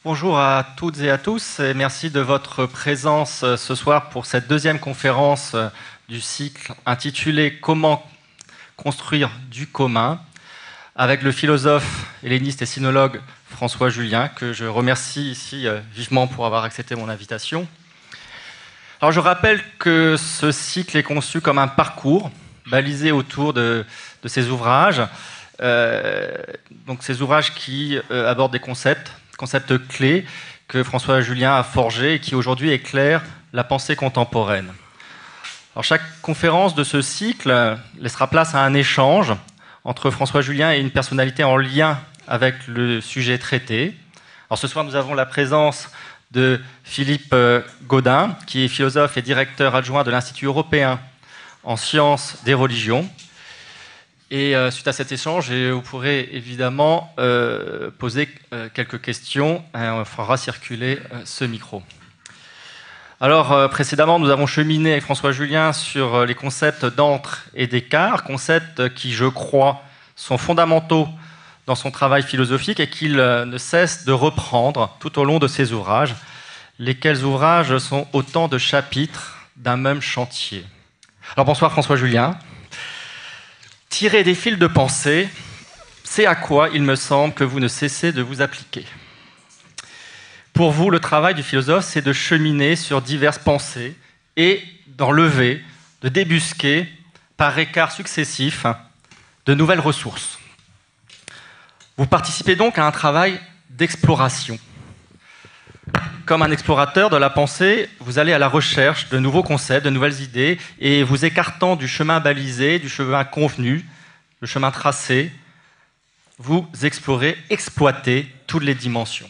Bonjour à toutes et à tous et merci de votre présence ce soir pour cette deuxième conférence du cycle intitulé « Comment construire du commun » avec le philosophe, helléniste et sinologue François Julien, que je remercie ici vivement pour avoir accepté mon invitation. Alors je rappelle que ce cycle est conçu comme un parcours balisé autour de ces ouvrages, donc ces ouvrages qui abordent des concepts clés que François Julien a forgés et qui aujourd'hui éclairent la pensée contemporaine. Alors, chaque conférence de ce cycle laissera place à un échange entre François Julien et une personnalité en lien avec le sujet traité. Alors, ce soir, nous avons la présence de Philippe Gaudin, qui est philosophe et directeur adjoint de l'Institut européen en sciences des religions. Et suite à cet échange, vous pourrez évidemment poser quelques questions. On fera circuler ce micro. Alors, précédemment, nous avons cheminé avec François Julien sur les concepts d'entre et d'écart, concepts qui, je crois, sont fondamentaux dans son travail philosophique et qu'il ne cesse de reprendre tout au long de ses ouvrages, lesquels ouvrages sont autant de chapitres d'un même chantier. Alors, bonsoir François Julien. Tirer des fils de pensée, c'est à quoi il me semble que vous ne cessez de vous appliquer. Pour vous, le travail du philosophe, c'est de cheminer sur diverses pensées et d'en lever, de débusquer, par écarts successifs, de nouvelles ressources. Vous participez donc à un travail d'exploration. Comme un explorateur de la pensée, vous allez à la recherche de nouveaux concepts, de nouvelles idées, et vous écartant du chemin balisé, du chemin convenu, le chemin tracé, vous explorez, exploitez toutes les dimensions.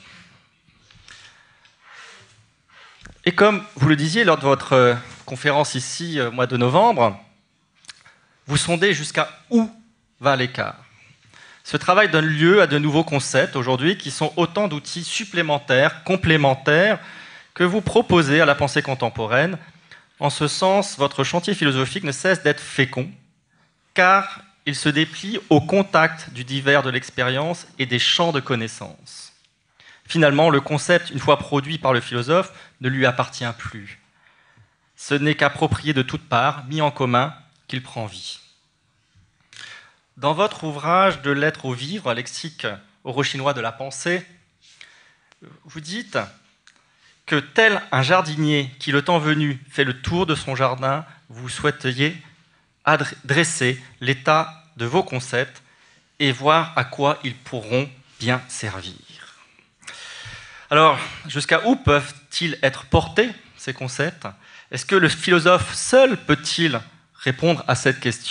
Et comme vous le disiez lors de votre conférence ici, au mois de novembre, vous sondez jusqu'à où va l'écart. Ce travail donne lieu à de nouveaux concepts aujourd'hui qui sont autant d'outils supplémentaires, complémentaires, que vous proposez à la pensée contemporaine. En ce sens, votre chantier philosophique ne cesse d'être fécond, car il se déplie au contact du divers de l'expérience et des champs de connaissances. Finalement, le concept, une fois produit par le philosophe, ne lui appartient plus. Ce n'est qu'approprié de toutes parts, mis en commun, qu'il prend vie. Dans votre ouvrage de Lettres au vivre, lexique euro-chinois de la pensée, vous dites que tel un jardinier qui, le temps venu, fait le tour de son jardin, vous souhaiteriez dresser l'état de vos concepts et voir à quoi ils pourront bien servir. Alors, jusqu'à où peuvent-ils être portés, ces concepts ? Est-ce que le philosophe seul peut-il répondre à cette question ?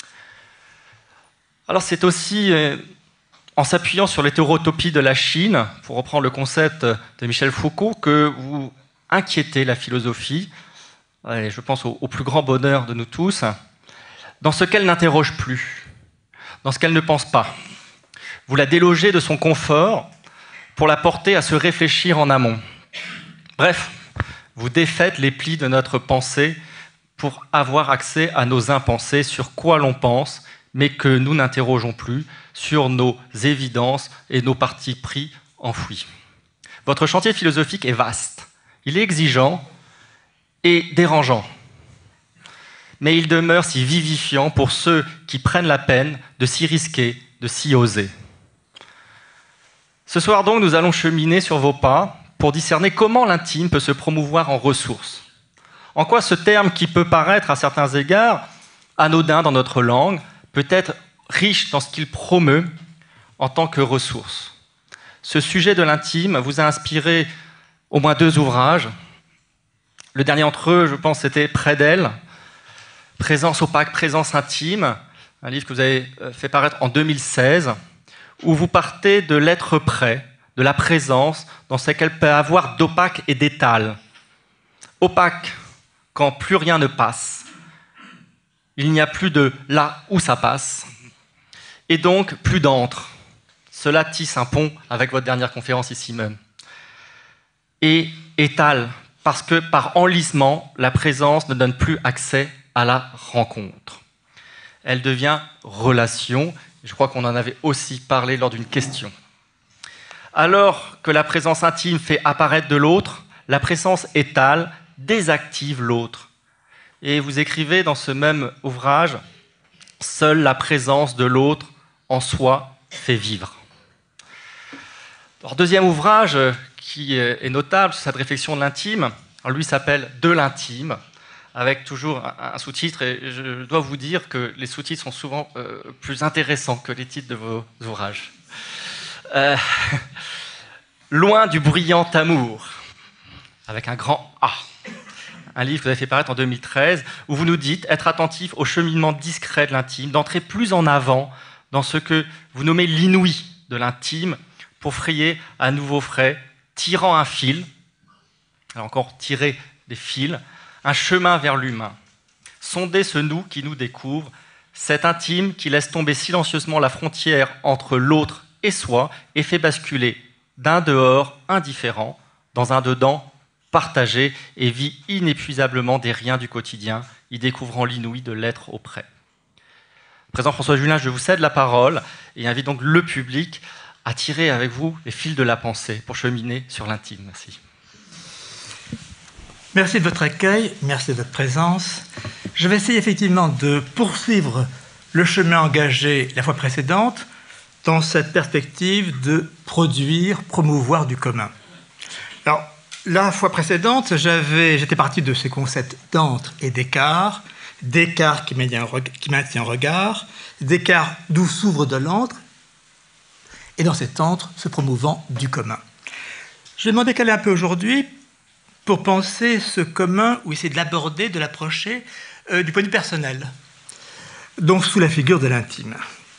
Alors c'est aussi en s'appuyant sur l'hétérotopie de la Chine, pour reprendre le concept de Michel Foucault, que vous inquiétez la philosophie, et je pense au plus grand bonheur de nous tous, dans ce qu'elle n'interroge plus, dans ce qu'elle ne pense pas. Vous la délogez de son confort pour la porter à se réfléchir en amont. Bref, vous défaites les plis de notre pensée pour avoir accès à nos impensés, sur quoi l'on pense, mais que nous n'interrogeons plus, sur nos évidences et nos partis pris enfouis. Votre chantier philosophique est vaste, il est exigeant et dérangeant, mais il demeure si vivifiant pour ceux qui prennent la peine de s'y risquer, de s'y oser. Ce soir donc, nous allons cheminer sur vos pas pour discerner comment l'intime peut se promouvoir en ressources. En quoi ce terme qui peut paraître à certains égards anodin dans notre langue peut être riche dans ce qu'il promeut en tant que ressource. Ce sujet de l'intime vous a inspiré au moins 2 ouvrages. Le dernier d'entre eux, je pense, c'était Près d'elle, Présence opaque, présence intime, un livre que vous avez fait paraître en 2016, où vous partez de l'être près, de la présence, dans ce qu'elle peut avoir d'opaque et d'étal. Opaque, quand plus rien ne passe. Il n'y a plus de là où ça passe, et donc plus d'entre. Cela tisse un pont avec votre dernière conférence ici même. Et étale, parce que par enlisement, la présence ne donne plus accès à la rencontre. Elle devient relation. Je crois qu'on en avait aussi parlé lors d'une question. Alors que la présence intime fait apparaître de l'autre, la présence étale désactive l'autre. Et vous écrivez dans ce même ouvrage, « Seule la présence de l'autre en soi fait vivre ». Alors, deuxième ouvrage qui est notable sur cette réflexion de l'intime, lui s'appelle « De l'intime », avec toujours un sous-titre, et je dois vous dire que les sous-titres sont souvent plus intéressants que les titres de vos ouvrages. Loin du bruyant amour, avec un grand A. Un livre que vous avez fait paraître en 2013, où vous nous dites être attentif au cheminement discret de l'intime, d'entrer plus en avant dans ce que vous nommez l'inouï de l'intime, pour frayer à nouveau frais, tirant un fil, alors encore tirer des fils, un chemin vers l'humain. Sonder ce nous qui nous découvre, cet intime qui laisse tomber silencieusement la frontière entre l'autre et soi et fait basculer d'un dehors indifférent dans un dedans partagé et vit inépuisablement des riens du quotidien, y découvrant l'inouï de l'être auprès. Présent François Julien, je vous cède la parole et invite donc le public à tirer avec vous les fils de la pensée pour cheminer sur l'intime. Merci. Merci de votre accueil, merci de votre présence. Je vais essayer effectivement de poursuivre le chemin engagé la fois précédente dans cette perspective de produire, promouvoir du commun. Alors, la fois précédente, j'étais parti de ces concepts d'entre et d'écart, d'écart qui maintient un regard, d'écart d'où s'ouvre de l'entre, et dans cet entre se promouvant du commun. Je vais m'en décaler un peu aujourd'hui pour penser ce commun, ou essayer de l'aborder, de l'approcher du point de vue personnel, donc sous la figure de l'intime.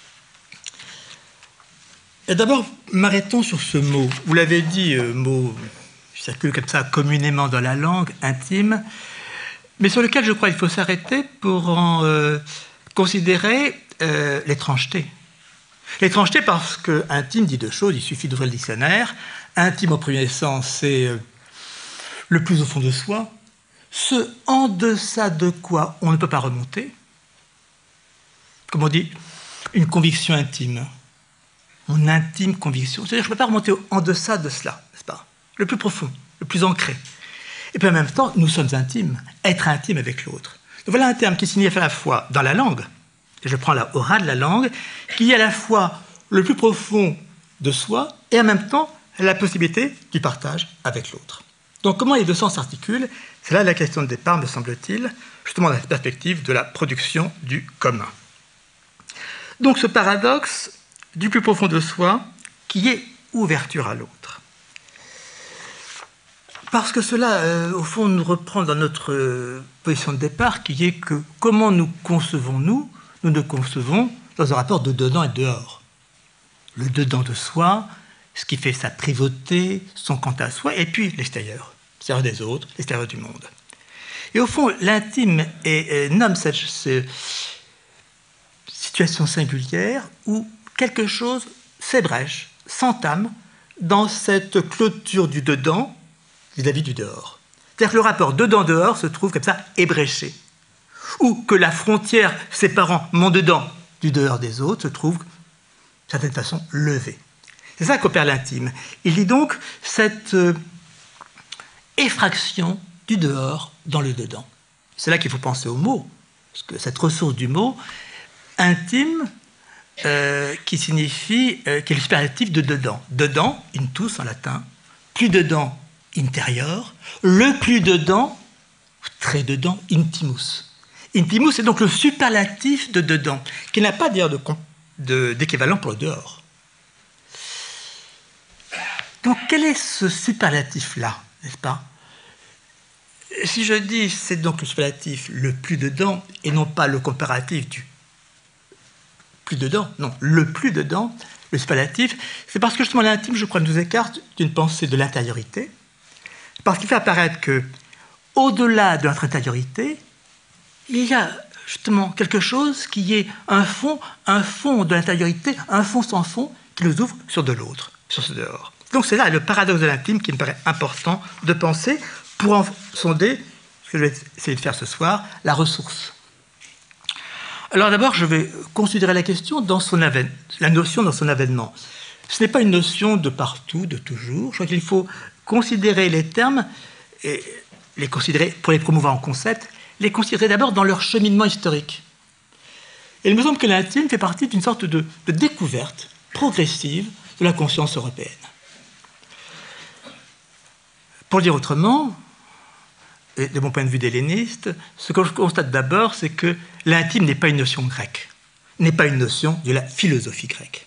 Et d'abord, m'arrêtons sur ce mot. Vous l'avez dit, mot qui circule comme ça communément dans la langue, intime, mais sur lequel je crois qu'il faut s'arrêter pour en considérer l'étrangeté. L'étrangeté parce que intime dit deux choses, il suffit d'ouvrir le dictionnaire. Intime au premier sens, c'est le plus au fond de soi, ce en deçà de quoi on ne peut pas remonter. Comme on dit, une conviction intime. Mon intime conviction. C'est-à-dire que je ne peux pas remonter en deçà de cela, n'est-ce pas? Le plus profond, le plus ancré. Et puis en même temps, nous sommes intimes, être intime avec l'autre. Donc voilà un terme qui signifie à la fois dans la langue, et je prends la aura de la langue, qui est à la fois le plus profond de soi et en même temps la possibilité du partage avec l'autre. Donc comment les deux sens s'articulent? C'est là la question de départ, me semble-t-il, justement dans la perspective de la production du commun. Donc ce paradoxe du plus profond de soi qui est ouverture à l'autre. Parce que cela, au fond, nous reprend dans notre position de départ, qui est que comment nous concevons-nous? Nous nous concevons dans un rapport de dedans et de dehors. Le dedans de soi, ce qui fait sa privauté, son quant à soi, et puis l'extérieur, l'extérieur des autres, l'extérieur du monde. Et au fond, l'intime nomme cette situation singulière où quelque chose s'ébrèche, s'entame dans cette clôture du dedans vis-à-vis du dehors. C'est-à-dire que le rapport dedans-dehors se trouve comme ça ébréché, ou que la frontière séparant mon dedans du dehors des autres se trouve, d'une certaine façon, levée. C'est ça qu'opère l'intime. Il dit donc cette effraction du dehors dans le dedans. C'est là qu'il faut penser au mot, parce que cette ressource du mot, intime, qui signifie, qui est le superlatif de dedans. Dedans, intus en latin, plus dedans, intérieur, le plus dedans, très dedans, intimus. Intimus, c'est donc le superlatif de dedans, qui n'a pas d'ailleurs d'équivalent pour le dehors. Donc, quel est ce superlatif-là, n'est-ce pas? Si je dis c'est donc le superlatif le plus dedans, et non pas le comparatif du plus dedans, non, le plus dedans, le superlatif, c'est parce que justement l'intime, je crois, nous écarte d'une pensée de l'intériorité, parce qu'il fait apparaître que, au-delà de notre intériorité, il y a justement quelque chose qui est un fond de l'intériorité, un fond sans fond, qui nous ouvre sur de l'autre, sur ce dehors. Donc c'est là le paradoxe de l'intime qui me paraît important de penser pour en sonder, ce que je vais essayer de faire ce soir, la ressource. Alors d'abord, je vais considérer la question dans son la notion dans son avènement. Ce n'est pas une notion de partout, de toujours. Je crois qu'il faut considérer les termes, et les considérer, pour les promouvoir en concept, les considérer d'abord dans leur cheminement historique. Et il me semble que l'intime fait partie d'une sorte de découverte progressive de la conscience européenne. Pour le dire autrement, et de mon point de vue d'helléniste, ce que je constate d'abord, c'est que l'intime n'est pas une notion grecque, n'est pas une notion de la philosophie grecque.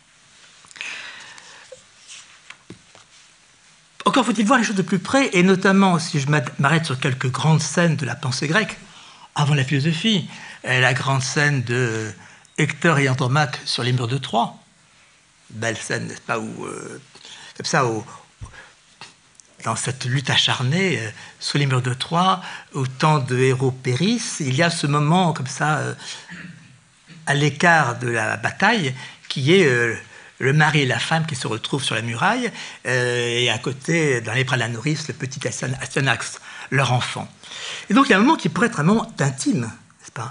Encore faut-il voir les choses de plus près, et notamment si je m'arrête sur quelques grandes scènes de la pensée grecque, avant la philosophie, la grande scène de Hector et Andromaque sur les murs de Troie, belle scène, n'est-ce pas, où, comme ça, dans cette lutte acharnée sur les murs de Troie, au temps de héros périssent, il y a ce moment comme ça, à l'écart de la bataille, qui est le mari et la femme qui se retrouvent sur la muraille, et à côté, dans les bras de la nourrice, le petit Astyanax, leur enfant. Et donc il y a un moment qui pourrait être un moment d'intime, n'est-ce pas,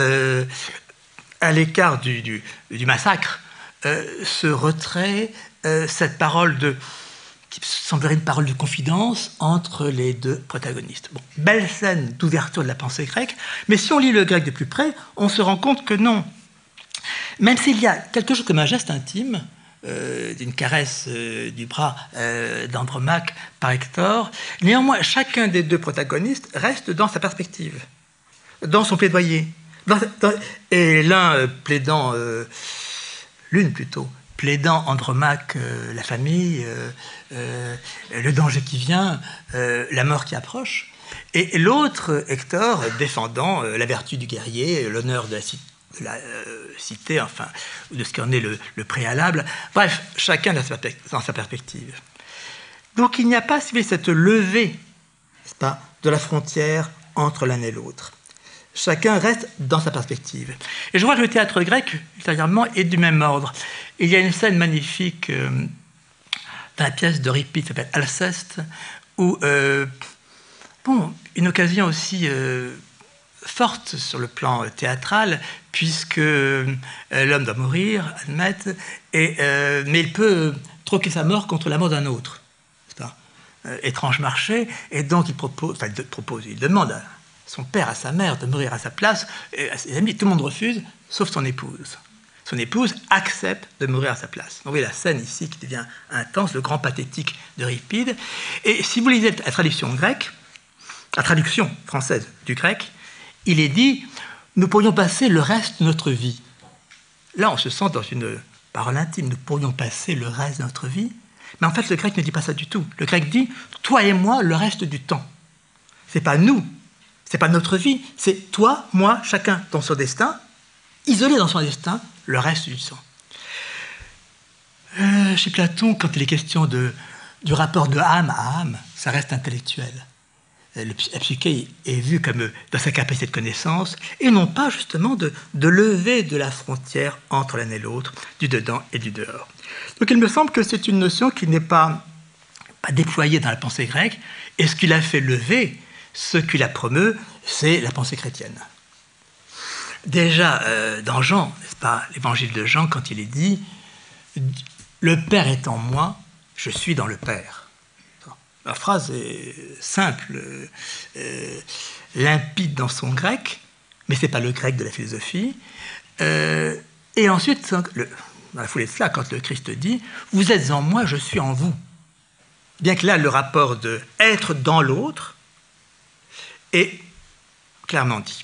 à l'écart du massacre, ce retrait, cette parole qui semblerait une parole de confidence entre les deux protagonistes. Bon, belle scène d'ouverture de la pensée grecque, mais si on lit le grec de plus près, on se rend compte que non. Même s'il y a quelque chose comme un geste intime, d'une caresse du bras d'Andromaque par Hector, néanmoins, chacun des deux protagonistes reste dans sa perspective, dans son plaidoyer. Et l'un plaidant, l'une plutôt, plaidant Andromaque, la famille, le danger qui vient, la mort qui approche, et l'autre, Hector, défendant la vertu du guerrier, l'honneur de la cité, enfin, ou de ce qu'en est le préalable. Bref, chacun dans sa perspective. Donc il n'y a pas, si vous voulez, cette levée, n'est-ce pas, de la frontière entre l'un et l'autre. Chacun reste dans sa perspective. Et je vois que le théâtre grec, ultérieurement, est du même ordre. Il y a une scène magnifique dans la pièce d'Euripide qui s'appelle Alceste, où, une occasion aussi forte sur le plan théâtral, puisque l'homme doit mourir, admettre, mais il peut troquer sa mort contre la mort d'un autre. C'est pas étrange marché, et donc il demande à son père, à sa mère, de mourir à sa place, et à ses amis, tout le monde refuse, sauf son épouse. Son épouse accepte de mourir à sa place. Donc, vous voyez la scène ici qui devient intense, le grand pathétique d'Euripide. Et si vous lisez la traduction grecque, la traduction française du grec, il est dit « Nous pourrions passer le reste de notre vie ». Là, on se sent dans une parole intime. Nous pourrions passer le reste de notre vie. Mais en fait, le grec ne dit pas ça du tout. Le grec dit « Toi et moi, le reste du temps ». Ce n'est pas nous. Ce n'est pas notre vie, c'est toi, moi, chacun dans son destin, isolé dans son destin, le reste du temps. Chez Platon, quand il est question du rapport de âme à âme, ça reste intellectuel. La psyché est vue comme dans sa capacité de connaissance, et non pas justement de lever de la frontière entre l'un et l'autre, du dedans et du dehors. Donc il me semble que c'est une notion qui n'est pas déployée dans la pensée grecque, et ce qui l'a fait lever, ce qui la promeut, c'est la pensée chrétienne. Déjà, dans Jean, n'est-ce pas, l'évangile de Jean, quand il est dit « Le Père est en moi, je suis dans le Père ». La phrase est simple, limpide dans son grec, mais ce n'est pas le grec de la philosophie. Et ensuite, dans la foulée de cela, quand le Christ dit « Vous êtes en moi, je suis en vous », bien que là, le rapport de « être dans l'autre » est clairement dit.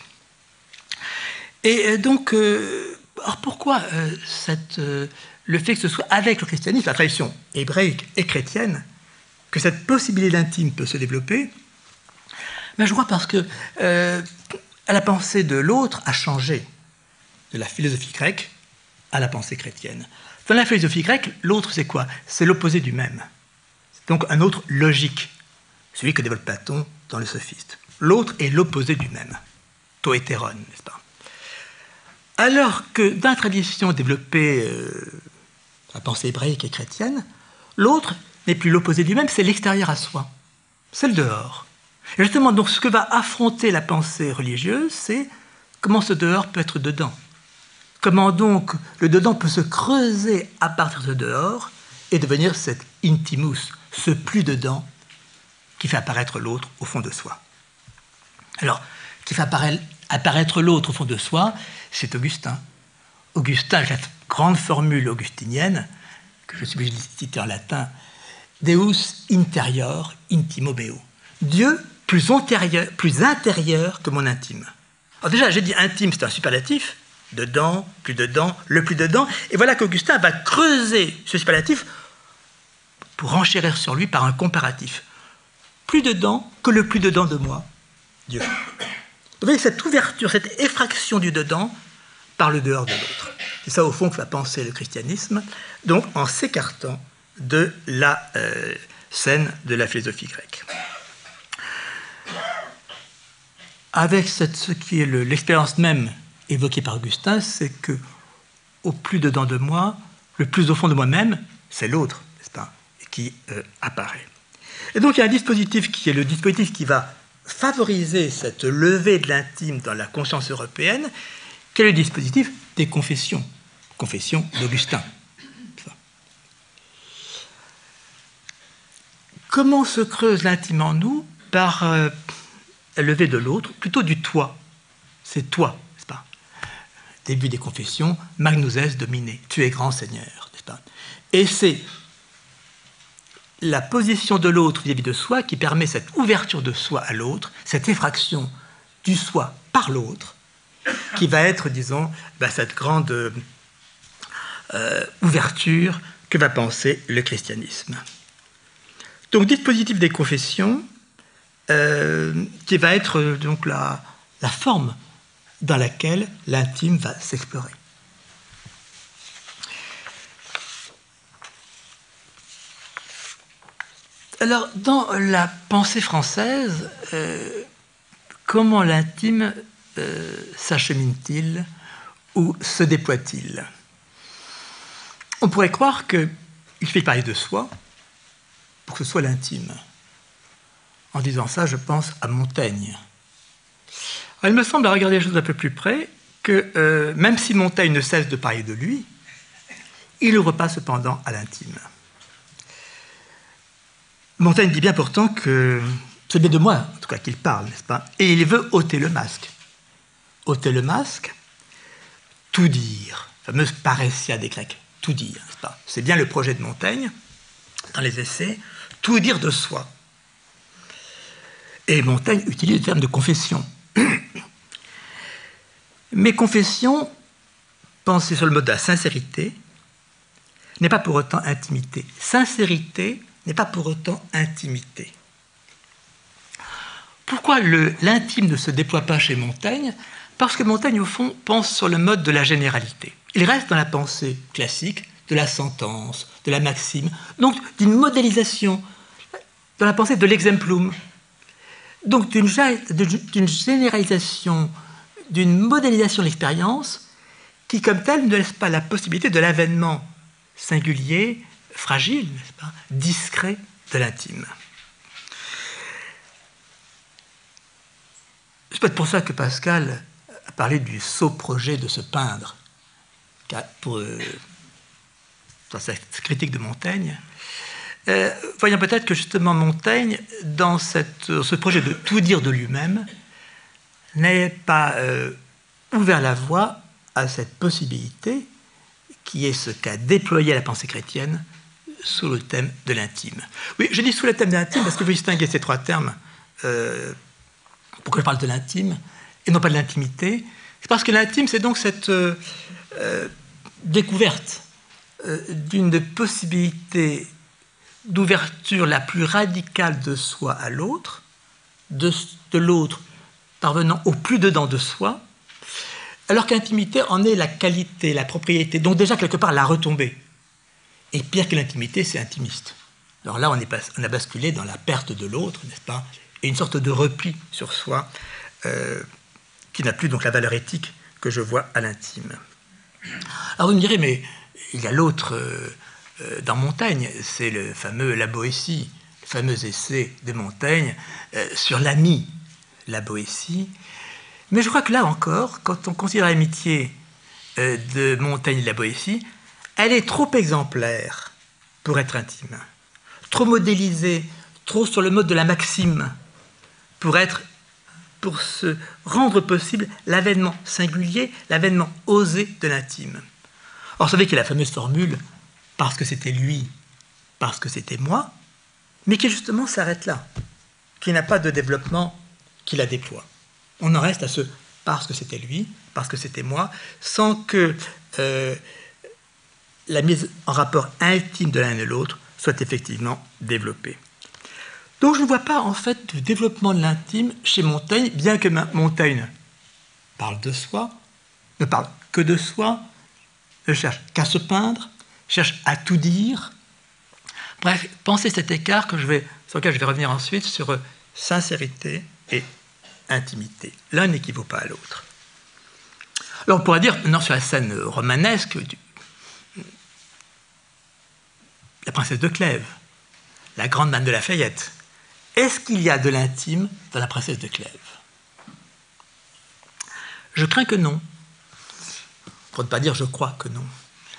Et donc, alors pourquoi le fait que ce soit avec le christianisme, la tradition hébraïque et chrétienne, que cette possibilité d'intime peut se développer? Ben, je crois parce que la pensée de l'autre a changé de la philosophie grecque à la pensée chrétienne. Dans la philosophie grecque, l'autre c'est quoi? C'est l'opposé du même. C'est donc un autre logique, celui que développe Platon dans le Sophiste. L'autre est l'opposé du même, to hétéron, n'est-ce pas? Alors que dans la tradition développée, la pensée hébraïque et chrétienne, l'autre n'est plus l'opposé du même, c'est l'extérieur à soi, c'est le dehors. Et justement, donc, ce que va affronter la pensée religieuse, c'est comment ce dehors peut être dedans. Comment donc le dedans peut se creuser à partir de dehors et devenir cet intimus, ce plus dedans qui fait apparaître l'autre au fond de soi. Alors, qui fait apparaître l'autre au fond de soi, c'est Augustin. Augustin, cette grande formule augustinienne, que je suis obligé de citer en latin, Deus interior intimo meo. Dieu plus intérieur que mon intime. Alors déjà, j'ai dit intime, c'est un superlatif, dedans, le plus dedans, et voilà qu'Augustin va creuser ce superlatif pour enchérir sur lui par un comparatif. Plus dedans que le plus dedans de moi, Dieu. Vous voyez cette ouverture, cette effraction du dedans par le dehors de l'autre. C'est ça, au fond, que va penser le christianisme, donc en s'écartant de la scène de la philosophie grecque. Avec ce qui est l'expérience même évoquée par Augustin, c'est que au plus dedans de moi, le plus au fond de moi-même, c'est l'autre, n'est-ce pas, qui apparaît. Et donc il y a un dispositif qui est le dispositif qui va favoriser cette levée de l'intime dans la conscience européenne, qui est le dispositif des confessions, confession d'Augustin. Comment se creuse l'intime en nous? Par la levée de l'autre, plutôt du toi. C'est toi, n'est-ce pas? Début des confessions, Magnus es Domine, tu es grand Seigneur, n'est-ce pas? Et c'est la position de l'autre vis-à-vis de soi qui permet cette ouverture de soi à l'autre, cette effraction du soi par l'autre, qui va être, disons, cette grande ouverture que va penser le christianisme. Donc, dispositif des confessions, qui va être donc la forme dans laquelle l'intime va s'explorer. Alors, dans la pensée française, comment l'intime s'achemine-t-il ou se déploie-t-il? On pourrait croire qu'il suffit de parler de soi pour que ce soit l'intime. En disant ça, je pense à Montaigne. Alors, il me semble, à regarder les choses un peu plus près, que même si Montaigne ne cesse de parler de lui, il n'ouvre pas cependant à l'intime. Montaigne dit bien pourtant que c'est bien de moi, en tout cas, qu'il parle, n'est-ce pas? Et il veut ôter le masque. Ôter le masque, tout dire. Fameuse paressia des Grecs, tout dire, n'est-ce pas? C'est bien le projet de Montaigne, dans les essais, tout dire de soi. Et Montaigne utilise le terme de confession. Mais confession, pensée sur le mode de la sincérité, n'est pas pour autant intimité. Sincérité n'est pas pour autant intimité. Pourquoi l'intime ne se déploie pas chez Montaigne? Parce que Montaigne, au fond, pense sur le mode de la généralité. Il reste dans la pensée classique de la sentence, de la maxime, donc d'une modélisation, dans la pensée de l'exemplum, donc d'une généralisation, d'une modélisation de l'expérience qui, comme telle, ne laisse pas la possibilité de l'avènement singulier, fragile, n'est-ce pas, discret de l'intime. C'est peut-être pour ça que Pascal a parlé du sot projet de se peindre, dans sa critique de Montaigne. Voyons peut-être que justement Montaigne, dans ce projet de tout dire de lui-même, n'ait pas ouvert la voie à cette possibilité qui est ce qu'a déployé la pensée chrétienne sous le thème de l'intime. Oui, je dis sous le thème de l'intime parce que vous distinguez ces trois termes. Pourquoi je parle de l'intime et non pas de l'intimité? C'est parce que l'intime, c'est donc cette découverte d'une possibilité d'ouverture la plus radicale de soi à l'autre, de l'autre parvenant au plus dedans de soi, alors qu'intimité en est la qualité, la propriété, donc déjà quelque part la retombée. Et pire que l'intimité, c'est intimiste. Alors là, on a basculé dans la perte de l'autre, n'est-ce pas, et une sorte de repli sur soi qui n'a plus donc la valeur éthique que je vois à l'intime. Alors vous me direz, mais il y a l'autre dans Montaigne, c'est le fameux La Boétie, le fameux essai de Montaigne sur l'ami, la Boétie. Mais je crois que là encore, quand on considère l'amitié de Montaigne et de la Boétie, elle est trop exemplaire pour être intime, trop modélisée, trop sur le mode de la maxime pour se rendre possible l'avènement singulier, l'avènement osé de l'intime. Or, vous savez qu'il y a la fameuse formule « parce que c'était lui, parce que c'était moi », mais qui justement s'arrête là, qui n'a pas de développement qui la déploie. On en reste à ce « parce que c'était lui, parce que c'était moi », sans que la mise en rapport intime de l'un et de l'autre soit effectivement développée. Donc je ne vois pas en fait de développement de l'intime chez Montaigne, bien que Montaigne parle de soi, ne parle que de soi, ne cherche qu'à se peindre, cherche à tout dire. Bref, pensez cet écart sur lequel je vais revenir ensuite sur sincérité et intimité. L'un n'équivaut pas à l'autre. Alors on pourrait dire, non, sur la scène romanesque, la princesse de Clèves, la grande dame de Lafayette, est-ce qu'il y a de l'intime dans la princesse de Clèves? Je crains que non. Pour ne pas dire je crois que non.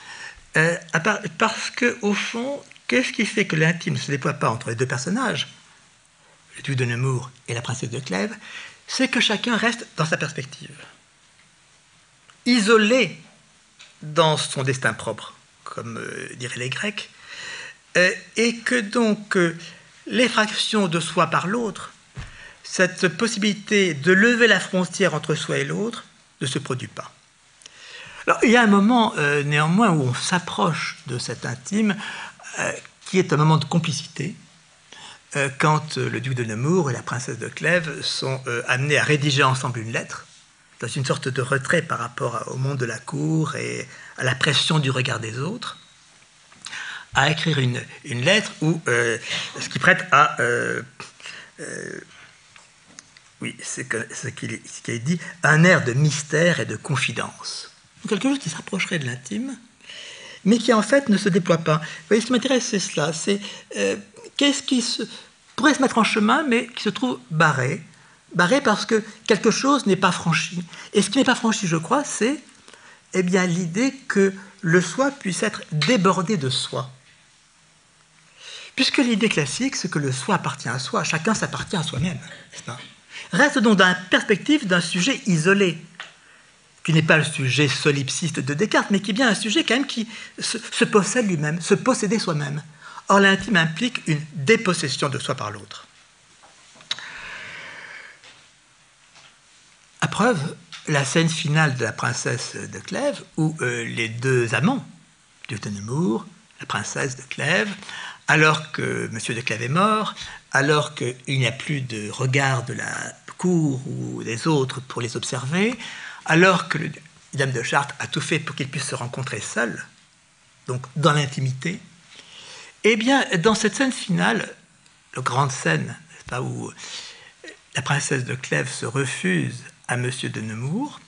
Parce qu'au fond, qu'est-ce qui fait que l'intime ne se déploie pas entre les deux personnages, le duc de Nemours et la princesse de Clèves? C'est que chacun reste dans sa perspective, isolé dans son destin propre, comme diraient les Grecs, et que donc l'effraction de soi par l'autre, cette possibilité de lever la frontière entre soi et l'autre, ne se produit pas. Alors, il y a un moment, néanmoins, où on s'approche de cet intime, qui est un moment de complicité, quand le duc de Nemours et la princesse de Clèves sont amenés à rédiger ensemble une lettre, dans une sorte de retrait par rapport au monde de la cour et à la pression du regard des autres, à écrire une lettre où ce qui prête à ce qu'il est dit, un air de mystère et de confidence. Donc quelque chose qui s'approcherait de l'intime, mais qui en fait ne se déploie pas. Vous voyez, ce qui m'intéresse, c'est cela. C'est qu'est-ce qui pourrait se mettre en chemin, mais qui se trouve barré parce que quelque chose n'est pas franchi. Et ce qui n'est pas franchi, je crois, c'est l'idée que le soi puisse être débordé de soi. Puisque l'idée classique, c'est que le soi appartient à soi, chacun s'appartient à soi-même, n'est-ce pas? Reste donc dans la perspective d'un sujet isolé, qui n'est pas le sujet solipsiste de Descartes, mais qui est bien un sujet quand même qui se possède lui-même, se posséder soi-même. Or, l'intime implique une dépossession de soi par l'autre. À preuve, la scène finale de la princesse de Clèves, où les deux amants, duc de Nemours, la princesse de Clèves, alors que M. de Clèves est mort, alors qu'il n'y a plus de regard de la cour ou des autres pour les observer, alors que le Vidame de Chartres a tout fait pour qu'ils puissent se rencontrer seuls, donc dans l'intimité, eh bien, dans cette scène finale, la grande scène, n'est-ce pas, où la princesse de Clèves se refuse à M. de Nemours,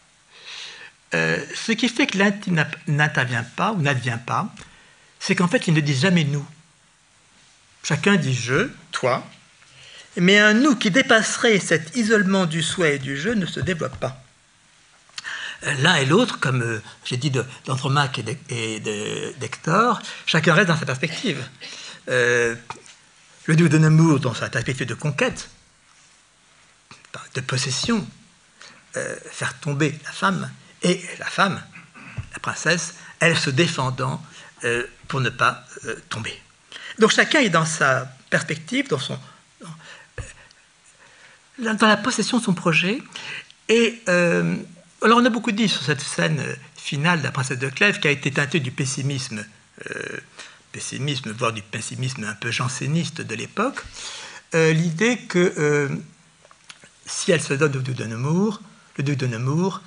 ce qui fait que l'intime n'intervient pas ou n'advient pas, c'est qu'en fait, ils ne disent jamais « nous ». Chacun dit « je »,« toi », mais un « nous » qui dépasserait cet isolement du soi et du « je » ne se développe pas. L'un et l'autre, comme j'ai dit d'Andromaque et d'Hector, chacun reste dans sa perspective. Le duc de Nemours dans sa perspective de conquête, de possession, faire tomber la femme, et la femme, la princesse, elle se défendant pour ne pas tomber. Donc chacun est dans sa perspective, dans la possession de son projet. Et alors on a beaucoup dit sur cette scène finale de la princesse de Clèves qui a été teintée du pessimisme, voire du pessimisme un peu janséniste de l'époque, l'idée que si elle se donne au duc de Nemours, le duc de Nemours,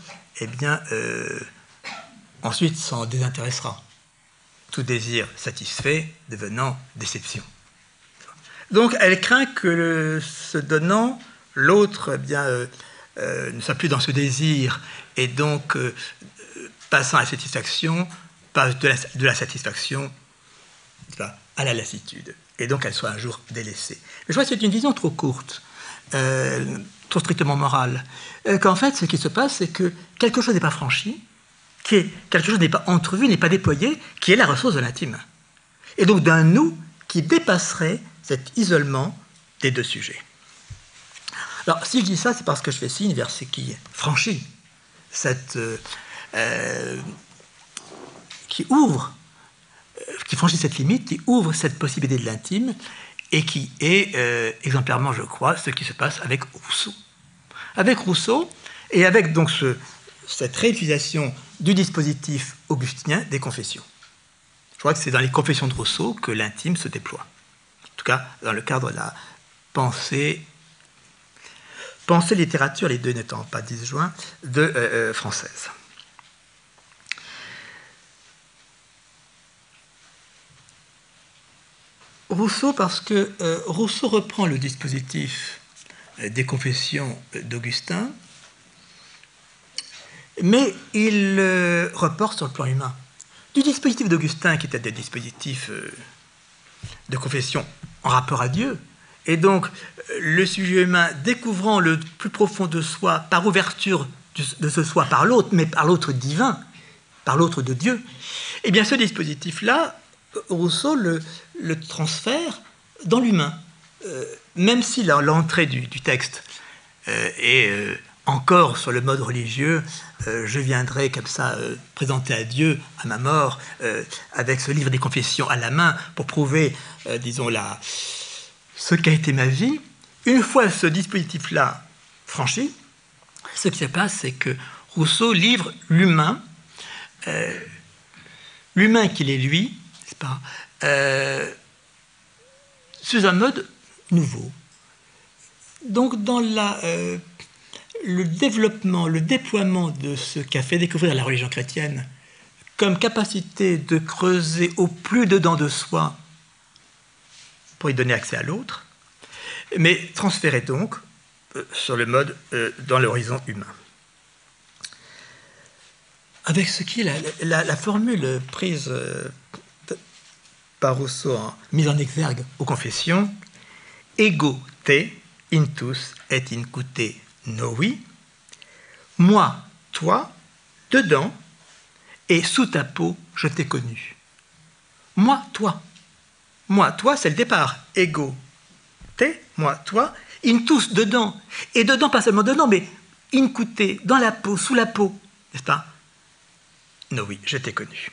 ensuite s'en désintéressera. Tout désir satisfait devenant déception. Donc elle craint que se donnant, l'autre ne soit plus dans ce désir et donc passant à la satisfaction, passe de la satisfaction à la lassitude. Et donc elle soit un jour délaissée. Mais je crois que c'est une vision trop courte, trop strictement morale. Qu'en fait, ce qui se passe, c'est que quelque chose n'est pas franchi, qui est quelque chose qui n'est pas entrevu, n'est pas déployé, qui est la ressource de l'intime. Et donc d'un nous qui dépasserait cet isolement des deux sujets. Alors, si je dis ça, c'est parce que je fais signe vers ce qui franchit cette... qui franchit cette limite, qui ouvre cette possibilité de l'intime, et qui est exemplairement, je crois, ce qui se passe avec Rousseau. Avec Rousseau, et avec donc cette réutilisation du dispositif augustinien des confessions. Je crois que c'est dans les confessions de Rousseau que l'intime se déploie. En tout cas, dans le cadre de la pensée littérature, les deux n'étant pas disjoints, française. Rousseau, parce que Rousseau reprend le dispositif des confessions d'Augustin, mais il reporte sur le plan humain. Du dispositif d'Augustin, qui était des dispositifs de confession en rapport à Dieu, et donc le sujet humain découvrant le plus profond de soi par ouverture de ce soi par l'autre, mais par l'autre divin, par l'autre de Dieu, eh bien ce dispositif-là, Rousseau le transfère dans l'humain. Même si l'entrée du texte est encore sur le mode religieux, je viendrai comme ça présenter à Dieu à ma mort, avec ce livre des confessions à la main, pour prouver, disons, ce qu'a été ma vie. Une fois ce dispositif-là franchi, ce qui se passe, c'est que Rousseau livre l'humain, l'humain qu'il est lui, n'est-ce pas, sous un mode nouveau. Donc dans le développement, le déploiement de ce qu'a fait découvrir la religion chrétienne comme capacité de creuser au plus dedans de soi pour y donner accès à l'autre, mais transféré donc sur le mode dans l'horizon humain. Avec ce qui est la formule prise par Rousseau, mise en exergue aux confessions, ego te, intus et incute novi, moi, toi, dedans, et sous ta peau, je t'ai connu. Moi, toi. Moi, toi, c'est le départ. Ego te, moi, toi, intus, dedans. Et dedans, pas seulement dedans, mais incute, dans la peau, sous la peau, n'est-ce pas? Novi, je t'ai connu.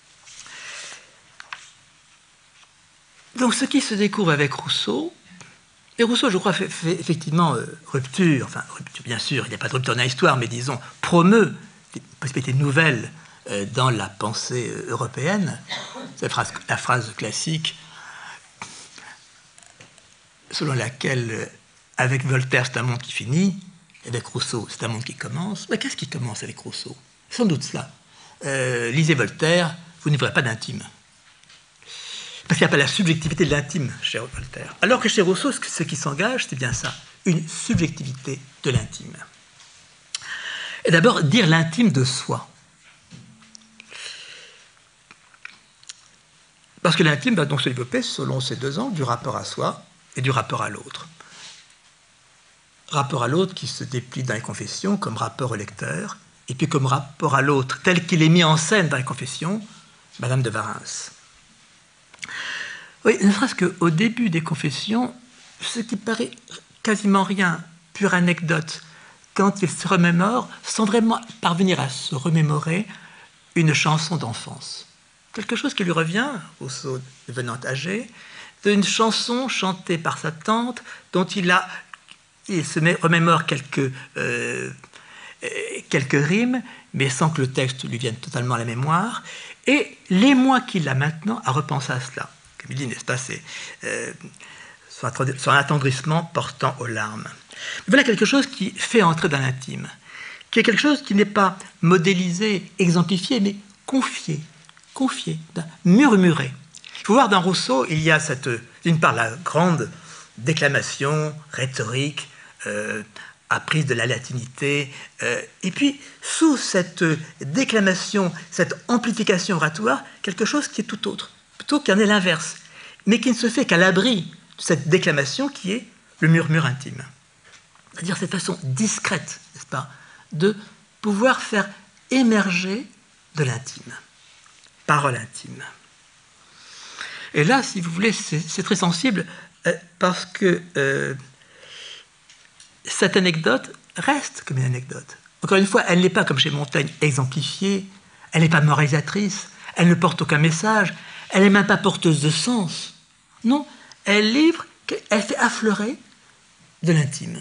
Donc, ce qui se découvre avec Rousseau, et Rousseau, je crois, fait effectivement rupture, bien sûr, il n'y a pas de rupture dans l'histoire, mais disons, promeut des possibilités nouvelles dans la pensée européenne. C'est la phrase classique selon laquelle, avec Voltaire, c'est un monde qui finit, et avec Rousseau, c'est un monde qui commence. Mais qu'est-ce qui commence avec Rousseau? Sans doute cela. Lisez Voltaire, vous n'y verrez pas d'intime. Parce qu'il n'y a pas la subjectivité de l'intime chez Voltaire. Alors que chez Rousseau, ce qui s'engage, c'est bien ça, une subjectivité de l'intime. Et d'abord, dire l'intime de soi. Parce que l'intime va donc se développer, selon ces deux angles, du rapport à soi et du rapport à l'autre. Rapport à l'autre qui se déplie dans les confessions comme rapport au lecteur, et puis comme rapport à l'autre tel qu'il est mis en scène dans les confessions, Madame de Warens. Oui, ne serait-ce qu'au début des confessions, ce qui paraît quasiment rien, pure anecdote, quand il se remémore, sans vraiment parvenir à se remémorer une chanson d'enfance. Quelque chose qui lui revient, Rousseau devenant âgé, d'une chanson chantée par sa tante, dont il se remémore quelques rimes, mais sans que le texte lui vienne totalement à la mémoire, et l'émoi qu'il a maintenant à repenser à cela. Comme il dit, n'est-ce pas, c'est son attendrissement portant aux larmes. Voilà quelque chose qui fait entrer dans l'intime, qui est quelque chose qui n'est pas modélisé, exemplifié, mais confié, murmuré. Il faut voir dans Rousseau, il y a d'une part la grande déclamation rhétorique, apprise de la latinité, et puis sous cette déclamation, cette amplification oratoire, quelque chose qui est tout autre, plutôt qu'il y en est l'inverse, mais qui ne se fait qu'à l'abri de cette déclamation qui est le murmure intime. C'est-à-dire cette façon discrète, n'est-ce pas, de pouvoir faire émerger de l'intime. Parole intime. Et là, si vous voulez, c'est très sensible parce que cette anecdote reste comme une anecdote. Encore une fois, elle n'est pas, comme chez Montaigne, exemplifiée, elle n'est pas moralisatrice, elle ne porte aucun message, elle n'est même pas porteuse de sens. Non, elle livre, elle fait affleurer de l'intime.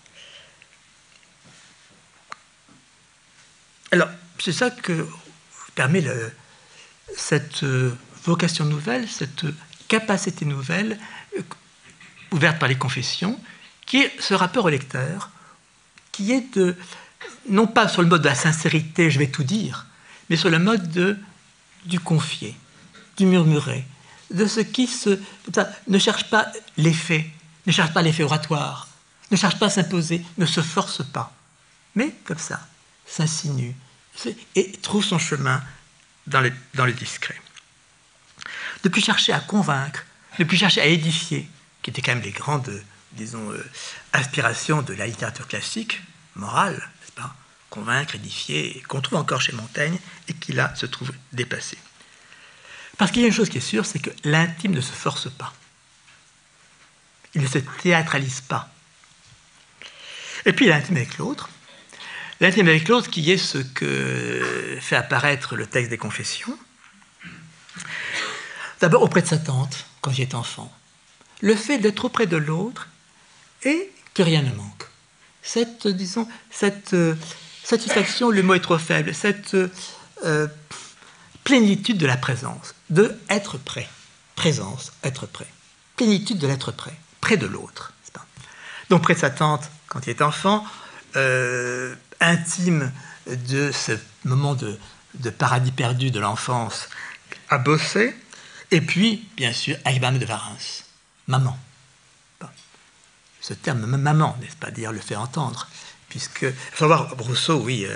Alors, c'est ça que permet cette vocation nouvelle, cette capacité nouvelle ouverte par les confessions, qui est ce rapport au lecteur, qui est non pas sur le mode de la sincérité, je vais tout dire, mais sur le mode du confier, du murmurer, de ce qui ne cherche pas l'effet, ne cherche pas l'effet oratoire, ne cherche pas à s'imposer, ne se force pas, mais comme ça, s'insinue et trouve son chemin dans le discret. Ne plus chercher à convaincre, ne plus chercher à édifier, qui étaient quand même les grandes, aspirations de la littérature classique, morale, n'est-ce pas ? Convaincre, édifier, qu'on trouve encore chez Montaigne et qui là se trouve dépassé. Parce qu'il y a une chose qui est sûre, c'est que l'intime ne se force pas. Il ne se théâtralise pas. Et puis l'intime avec l'autre. L'intime avec l'autre qui est ce que fait apparaître le texte des Confessions. D'abord auprès de sa tante, quand il est enfant. Le fait d'être auprès de l'autre et que rien ne manque. Cette satisfaction, le mot est trop faible, cette plénitude de la présence, de être prêt. Présence, être prêt. Plénitude de l'être prêt, près de l'autre. Donc près de sa tante quand il est enfant, intime de ce moment de paradis perdu de l'enfance à bosser, et puis, bien sûr, avec Madame de Warens, maman. Ce terme maman, n'est-ce pas, dire le fait entendre, puisque, il faut savoir, Rousseau, oui,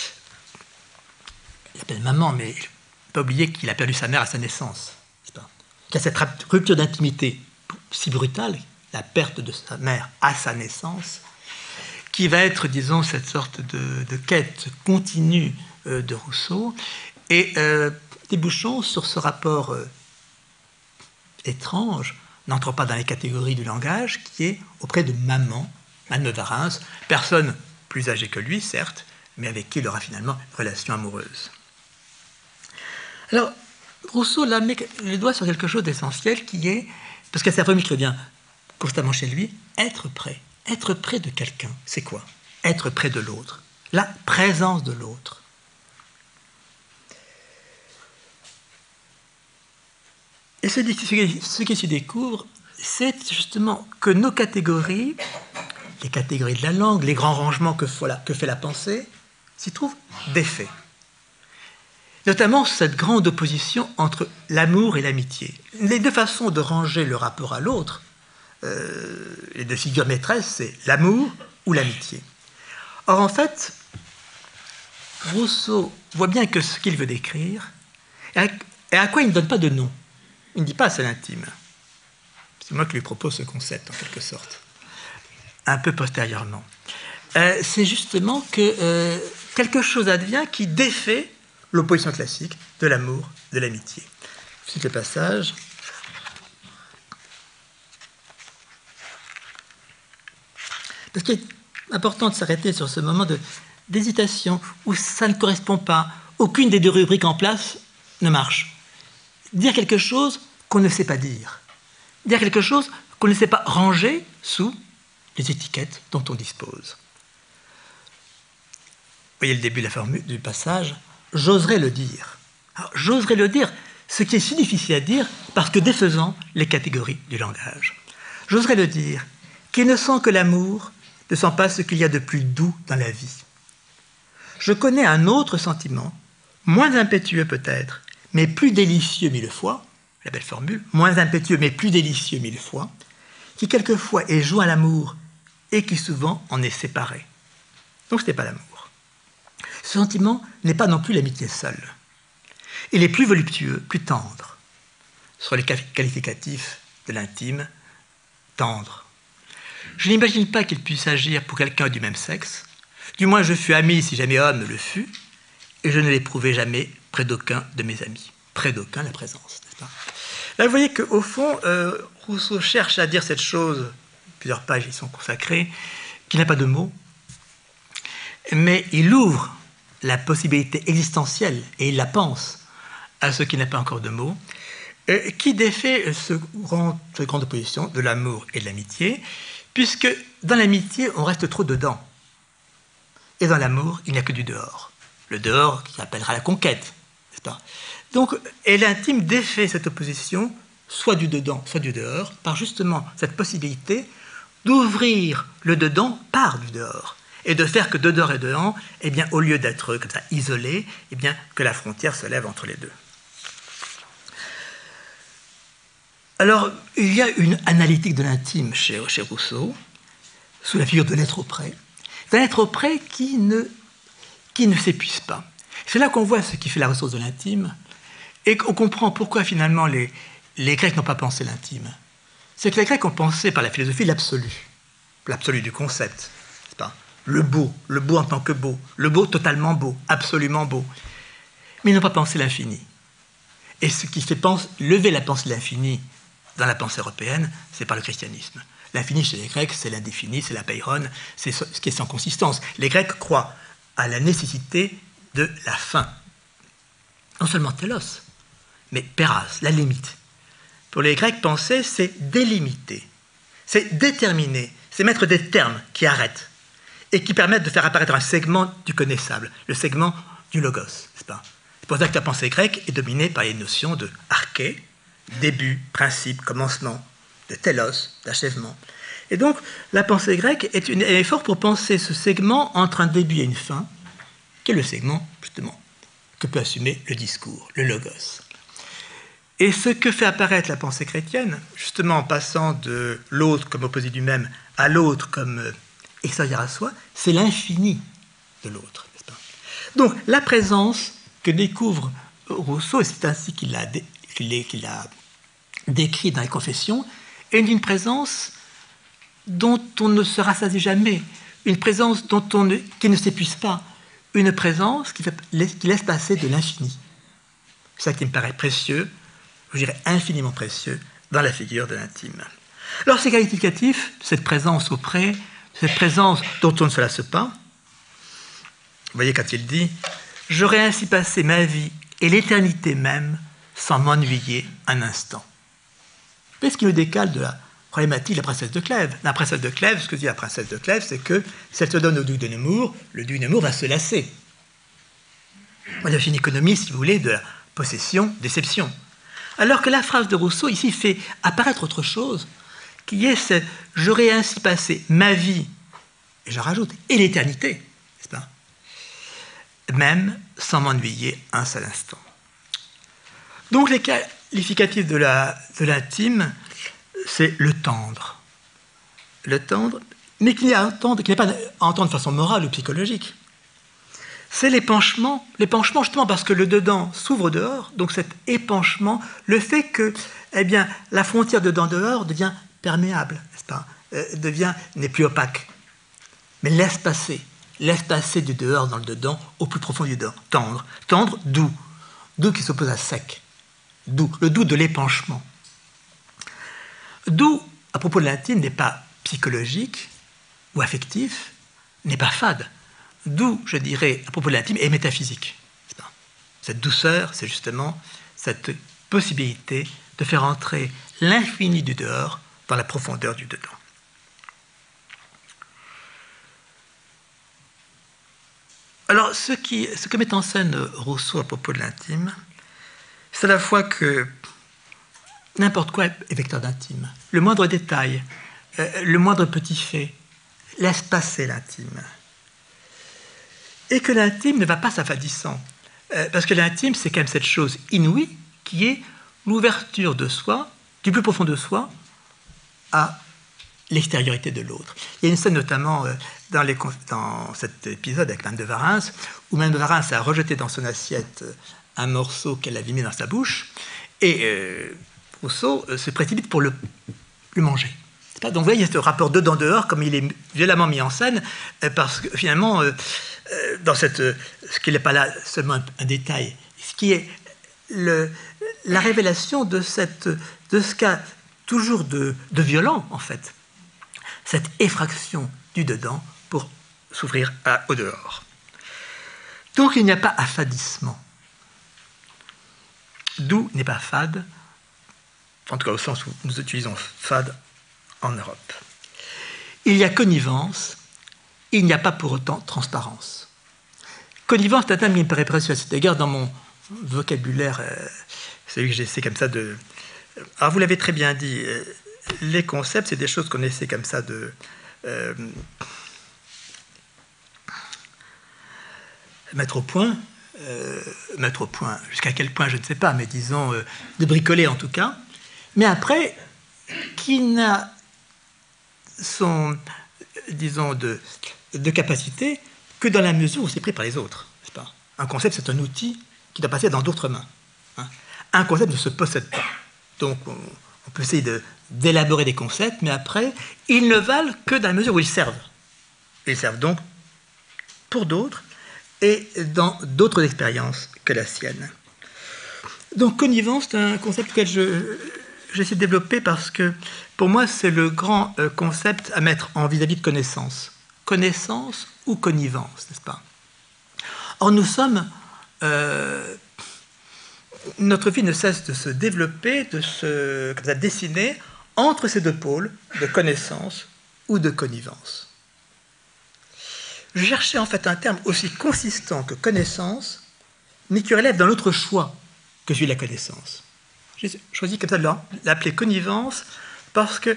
il appelle maman, mais il ne faut pas oublier qu'il a perdu sa mère à sa naissance, n'est-ce pas, qu'il y a cette rupture d'intimité si brutale, la perte de sa mère à sa naissance, qui va être, disons, cette sorte de quête continue de Rousseau, et débouchons sur ce rapport étrange, n'entre pas dans les catégories du langage, qui est auprès de maman, Madame de Warens, personne plus âgée que lui, certes, mais avec qui il aura finalement une relation amoureuse. Alors, Rousseau là met le doigt sur quelque chose d'essentiel qui est, parce que c'est la formule qui revient constamment chez lui, être près. Être près de quelqu'un, c'est quoi ? Être près de l'autre. La présence de l'autre. Et ce qui s'y découvre, c'est justement que nos catégories, les catégories de la langue, les grands rangements que fait la pensée, s'y trouvent des faits. Notamment cette grande opposition entre l'amour et l'amitié. Les deux façons de ranger le rapport à l'autre, les deux figures maîtresses, c'est l'amour ou l'amitié. Or, en fait, Rousseau voit bien que ce qu'il veut décrire, et à quoi il ne donne pas de nom. Il ne dit pas c'est l'intime. C'est moi qui lui propose ce concept, en quelque sorte, un peu postérieurement. C'est justement que quelque chose advient qui défait l'opposition classique de l'amour, de l'amitié. Je cite le passage. Parce qu'il est important de s'arrêter sur ce moment d'hésitation où ça ne correspond pas. Aucune des deux rubriques en place ne marche. Dire quelque chose qu'on ne sait pas dire. Dire quelque chose qu'on ne sait pas ranger sous les étiquettes dont on dispose. Vous voyez le début de la formule du passage. J'oserais le dire. Alors, j'oserais le dire, ce qui est si difficile à dire parce que défaisant les catégories du langage. J'oserais le dire, qui ne sent que l'amour, ne sent pas ce qu'il y a de plus doux dans la vie. Je connais un autre sentiment, moins impétueux peut-être, mais plus délicieux mille fois, la belle formule, moins impétueux mais plus délicieux mille fois, qui quelquefois est joint à l'amour et qui souvent en est séparé. Donc ce n'est pas l'amour. Ce sentiment n'est pas non plus l'amitié seule. Il est plus voluptueux, plus tendre. Sur les qualificatifs de l'intime, tendre. Je n'imagine pas qu'il puisse agir pour quelqu'un du même sexe. Du moins, je fus ami si jamais homme le fut, et je ne l'éprouvai jamais près d'aucun de mes amis. Près d'aucun, la présence, n'est-ce pas? Là, vous voyez qu'au fond, Rousseau cherche à dire cette chose, plusieurs pages y sont consacrées, qu'il n'a pas de mots, mais il ouvre la possibilité existentielle, et il la pense, à ce qui n'a pas encore de mots, qui défait cette grande opposition de l'amour et de l'amitié, puisque dans l'amitié, on reste trop dedans. Et dans l'amour, il n'y a que du dehors. Le dehors qui appellera la conquête, n'est-ce pas? Donc, et l'intime défait cette opposition, soit du dedans, soit du dehors, par justement cette possibilité d'ouvrir le dedans par du dehors, et de faire que dedans et dedans, eh bien, au lieu d'être comme ça isolés, eh bien, que la frontière se lève entre les deux. Alors, il y a une analytique de l'intime chez Rousseau, sous la figure de l'être auprès. C'est un être auprès qui ne s'épuise pas. C'est là qu'on voit ce qui fait la ressource de l'intime, et qu'on comprend pourquoi finalement les Grecs n'ont pas pensé l'intime. C'est que les Grecs ont pensé par la philosophie l'absolu du concept, n'est-ce pas? Le beau en tant que beau, le beau totalement beau, absolument beau. Mais ils n'ont pas pensé l'infini. Et ce qui fait lever la pensée de l'infini dans la pensée européenne, c'est par le christianisme. L'infini chez les Grecs, c'est l'indéfini, c'est la peiron, c'est ce qui est sans consistance. Les Grecs croient à la nécessité de la fin. Non seulement télos, mais péras, la limite. Pour les Grecs, penser, c'est délimiter, c'est déterminer, c'est mettre des termes qui arrêtent et qui permettent de faire apparaître un segment du connaissable, le segment du logos, n'est-ce pas? C'est pour ça que la pensée grecque est dominée par les notions de arché, début, principe, commencement, de télos, d'achèvement. Et donc, la pensée grecque est un effort pour penser ce segment entre un début et une fin, qui est le segment, justement, que peut assumer le discours, le logos. Et ce que fait apparaître la pensée chrétienne, justement en passant de l'autre comme opposé du même à l'autre comme extérieur à soi, c'est l'infini de l'autre, n'est-ce pas? Donc, la présence que découvre Rousseau, et c'est ainsi qu'il l'a décrit dans les Confessions, est une présence dont on ne se rassasie jamais, une présence qui ne s'épuise pas, une présence qui laisse passer de l'infini. C'est ça qui me paraît précieux, je dirais infiniment précieux, dans la figure de l'intime. Alors c'est qualificatif, cette présence auprès, cette présence dont on ne se lasse pas. Vous voyez quand il dit « J'aurais ainsi passé ma vie et l'éternité même sans m'ennuyer un instant ». Mais ce qui nous décale de la problématique de la princesse de Clèves. La princesse de Clèves, ce que dit la princesse de Clèves, c'est que si elle se donne au duc de Nemours, le duc de Nemours va se lasser. Voilà une économie, si vous voulez, de la possession-déception. Alors que la phrase de Rousseau, ici, fait apparaître autre chose, qui est ce « j'aurais ainsi passé ma vie », et je rajoute, et l'éternité, n'est-ce pas? Même sans m'ennuyer un seul instant. Donc les qualificatifs de l'intime, c'est le tendre. Le tendre, mais qui n'est pas à entendre de façon morale ou psychologique. C'est l'épanchement justement parce que le dedans s'ouvre dehors, donc cet épanchement, le fait que la frontière dedans-dehors devient perméable, n'est-ce pas? N'est plus opaque, mais laisse passer du dehors dans le dedans au plus profond du dedans. Tendre, doux qui s'oppose à sec, le doux de l'épanchement. Doux, à propos de l'intime, n'est pas psychologique ou affectif, n'est pas fade. Doux, je dirais, à propos de l'intime, est métaphysique. Cette douceur, c'est justement cette possibilité de faire entrer l'infini du dehors dans la profondeur du dedans. Alors, ce que met en scène Rousseau à propos de l'intime, c'est à la fois que n'importe quoi est vecteur d'intime. Le moindre détail, le moindre petit fait, laisse passer l'intime. Et que l'intime ne va pas s'affadissant. Parce que l'intime, c'est quand même cette chose inouïe qui est l'ouverture de soi, du plus profond de soi, à l'extériorité de l'autre. Il y a une scène notamment dans cet épisode avec Madame de Warens, où Madame de Warens a rejeté dans son assiette un morceau qu'elle avait mis dans sa bouche, et Rousseau se précipite pour le manger. Donc vous voyez, il y a ce rapport dedans-dehors, comme il est violemment mis en scène, parce que finalement, dans ce qui n'est pas là seulement un détail ce qui est la révélation de ce qu'a toujours de violent, en fait, cette effraction du dedans pour s'ouvrir au dehors. Donc il n'y a pas affadissement. Doux n'est pas fade, en tout cas au sens où nous utilisons fade en Europe. Il y a connivence, il n'y a pas pour autant transparence. Connivence est un terme qui me paraît précieux à cet égard dans mon vocabulaire, celui que j'essaie comme ça de... Alors vous l'avez très bien dit, les concepts, c'est des choses qu'on essaie comme ça de... mettre au point, jusqu'à quel point je ne sais pas, mais disons de bricoler en tout cas, mais après, qui n'a son, disons, de capacité que dans la mesure où c'est pris par les autres, n'est-ce pas ? Un concept, c'est un outil qui doit passer dans d'autres mains. Hein. Un concept ne se possède pas. Donc, on peut essayer d'élaborer des concepts, mais après, ils ne valent que dans la mesure où ils servent. Ils servent donc pour d'autres et dans d'autres expériences que la sienne. Donc, connivence, c'est un concept que j'essaie de développer parce que, pour moi, c'est le grand concept à mettre en vis-à-vis de connaissance. Connaissance ou connivence, n'est-ce pas ? Or, nous sommes... notre vie ne cesse de se développer, de se dessiner entre ces deux pôles de connaissance ou de connivence. Je cherchais en fait un terme aussi consistant que connaissance, mais qui relève d'un autre choix que celui de la connaissance. J'ai choisi comme ça de l'appeler connivence parce que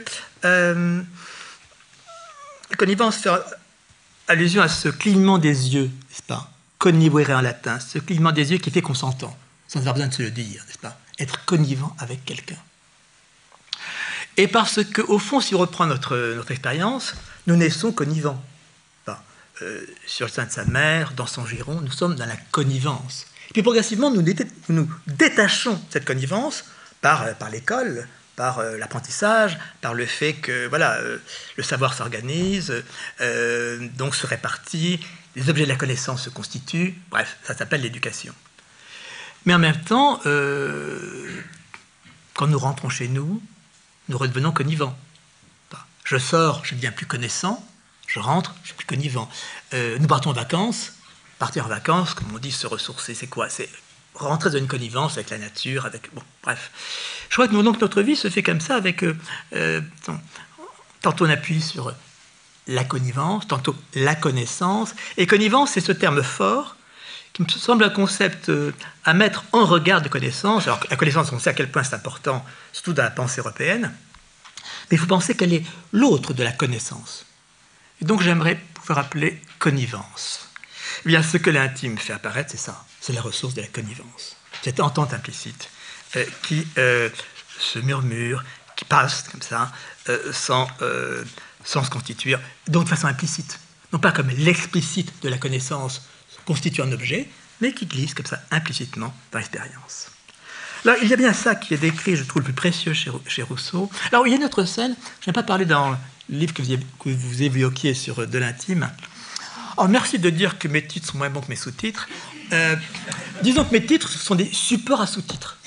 connivence fait allusion à ce clignement des yeux, n'est-ce pas ? Connivere en latin, ce clignement des yeux qui fait qu'on s'entend, sans avoir besoin de se le dire, n'est-ce pas ? Être connivent avec quelqu'un. Et parce qu'au fond, si on reprend notre expérience, nous naissons connivents. Sur le sein de sa mère, dans son giron, nous sommes dans la connivence. Et puis progressivement, nous détachons cette connivence par l'école, par l'apprentissage, par le fait que le savoir s'organise, donc se répartit, les objets de la connaissance se constituent, bref, ça s'appelle l'éducation. Mais en même temps, quand nous rentrons chez nous, nous redevenons connivents. Je sors, je ne deviens plus connaissant, je rentre, je ne suis plus connivant. Nous partons en vacances. Partir en vacances, comme on dit, se ressourcer, c'est quoi ? C'est rentrer dans une connivence avec la nature, avec... Bon, bref. Je crois que donc, notre vie se fait comme ça, avec... tantôt on appuie sur la connivence, tantôt la connaissance. Et connivence, c'est ce terme fort qui me semble un concept à mettre en regard de connaissance. Alors, la connaissance, on sait à quel point c'est important, surtout dans la pensée européenne. Mais il faut penser qu'elle est l'autre de la connaissance. Et donc, j'aimerais pouvoir appeler connivence. Eh bien, ce que l'intime fait apparaître, c'est ça. C'est la ressource de la connivence. Cette entente implicite qui se murmure, qui passe comme ça, sans se constituer, donc de façon implicite. Non pas comme l'explicite de la connaissance constitue un objet, mais qui glisse comme ça implicitement dans l'expérience. Là, il y a bien ça qui est décrit, je trouve, le plus précieux chez Rousseau. Alors, il y a une autre scène, je n'ai pas parlé dans le livre que vous évoquiez sur de l'intime. Alors, merci de dire que mes titres sont moins bons que mes sous-titres. Disons que mes titres sont des supports à sous-titres.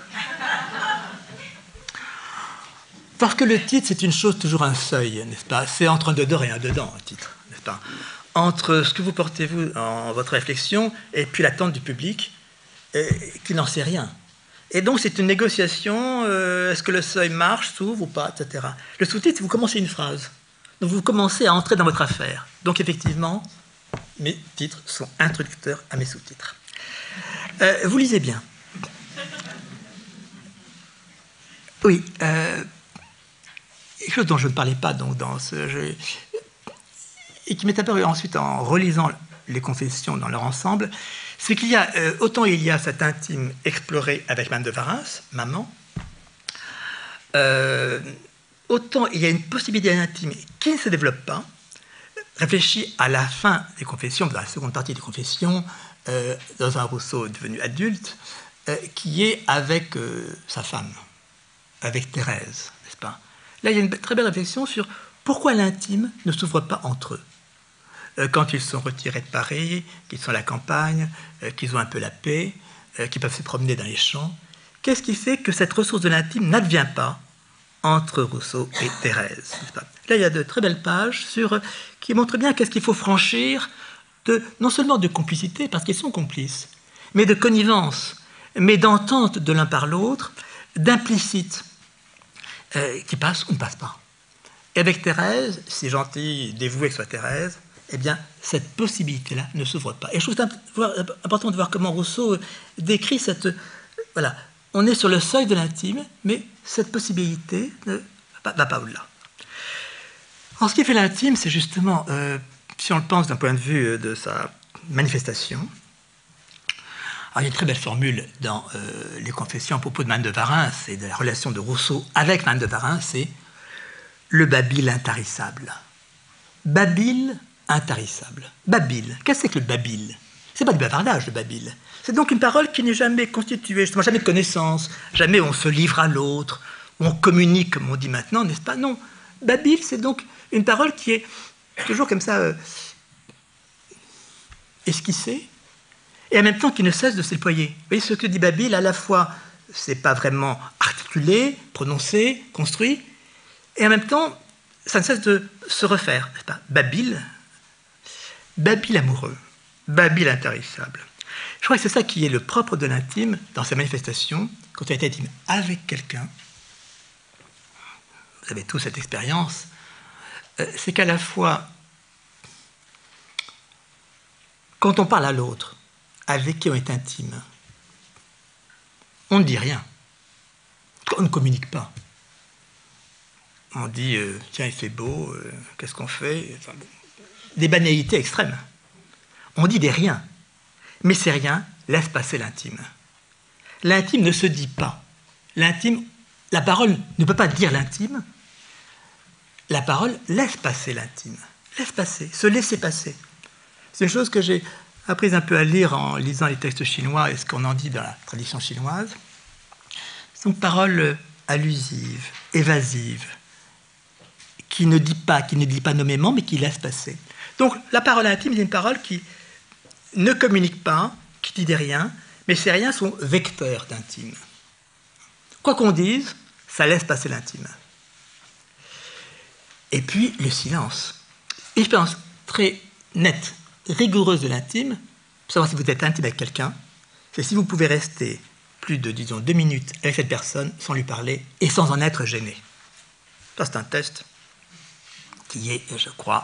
Parce que le titre, c'est une chose, toujours un seuil, n'est-ce pas ? C'est entre un dedans et un dedans, un titre, n'est-ce pas ? Entre ce que vous portez, vous, en votre réflexion, et puis l'attente du public, qui n'en sait rien. Et donc, c'est une négociation, est-ce que le seuil marche, s'ouvre ou pas, etc. Le sous-titre, vous commencez une phrase. Donc, vous commencez à entrer dans votre affaire. Donc, effectivement, mes titres sont introducteurs à mes sous-titres. Vous lisez bien. Oui, quelque chose dont je ne parlais pas donc, dans ce jeu, et qui m'est apparu ensuite en relisant les confessions dans leur ensemble, c'est qu'il y a, autant il y a cet intime exploré avec Madame de Warens, maman, autant il y a une possibilité d'intime qui ne se développe pas, réfléchie à la fin des confessions, dans la seconde partie des confessions, dans un Rousseau devenu adulte, qui est avec sa femme, avec Thérèse, n'est-ce pas ? Là, il y a une très belle réflexion sur pourquoi l'intime ne s'ouvre pas entre eux. Quand ils sont retirés de Paris, qu'ils sont à la campagne, qu'ils ont un peu la paix, qui peuvent se promener dans les champs. Qu'est-ce qui fait que cette ressource de l'intime n'advient pas entre Rousseau et Thérèse, n'est-ce pas? Là, il y a de très belles pages qui montrent bien qu'est-ce qu'il faut franchir, non seulement de complicité, parce qu'ils sont complices, mais de connivence, mais d'entente de l'un par l'autre, d'implicite, qui passe ou ne passe pas. Et avec Thérèse, si gentille, dévouée que soit Thérèse, eh bien, cette possibilité-là ne s'ouvre pas. Et je trouve important de voir comment Rousseau décrit cette... Voilà, on est sur le seuil de l'intime, mais cette possibilité ne va pas au-delà. En ce qui fait l'intime, c'est justement, si on le pense d'un point de vue de sa manifestation, alors il y a une très belle formule dans les Confessions à propos de Madame de Warens et de la relation de Rousseau avec Madame de Warens, c'est le babil intarissable. Babil intarissable. Babil, qu'est-ce que c'est que le babil? C'est pas du bavardage, le babil. C'est donc une parole qui n'est jamais constituée, justement, jamais de connaissance, jamais on se livre à l'autre, on communique, comme on dit maintenant, n'est-ce pas? Non. Babil, c'est donc une parole qui est toujours comme ça, esquissée, et en même temps qui ne cesse de s'éployer. Vous voyez, ce que dit Babil, à la fois, c'est pas vraiment articulé, prononcé, construit, et en même temps, ça ne cesse de se refaire, n'est-ce pas? Babil, babil amoureux, babil intarissable. Je crois que c'est ça qui est le propre de l'intime dans sa manifestation, quand on est intime avec quelqu'un. Vous avez tous cette expérience, c'est qu'à la fois, quand on parle à l'autre, avec qui on est intime, on ne dit rien. On ne communique pas. On dit, tiens, il fait beau, qu'est-ce qu'on fait? Enfin, bon, des banalités extrêmes. On dit des riens. Mais ces riens laissent passer l'intime. L'intime ne se dit pas. L'intime, la parole ne peut pas dire l'intime. La parole laisse passer l'intime. Laisse passer, se laisser passer. C'est une chose que j'ai apprise un peu à lire en lisant les textes chinois et ce qu'on en dit dans la tradition chinoise. Ce sont paroles allusives, évasives, qui ne dit pas nommément, mais qui laisse passer. Donc la parole intime est une parole qui ne communique pas, qui dit des riens, mais ces riens sont vecteurs d'intime. Quoi qu'on dise, ça laisse passer l'intime. Et puis le silence. Une expérience très nette, rigoureuse de l'intime, pour savoir si vous êtes intime avec quelqu'un, c'est si vous pouvez rester plus de, disons, 2 minutes avec cette personne sans lui parler et sans en être gêné. Ça, c'est un test qui est, je crois,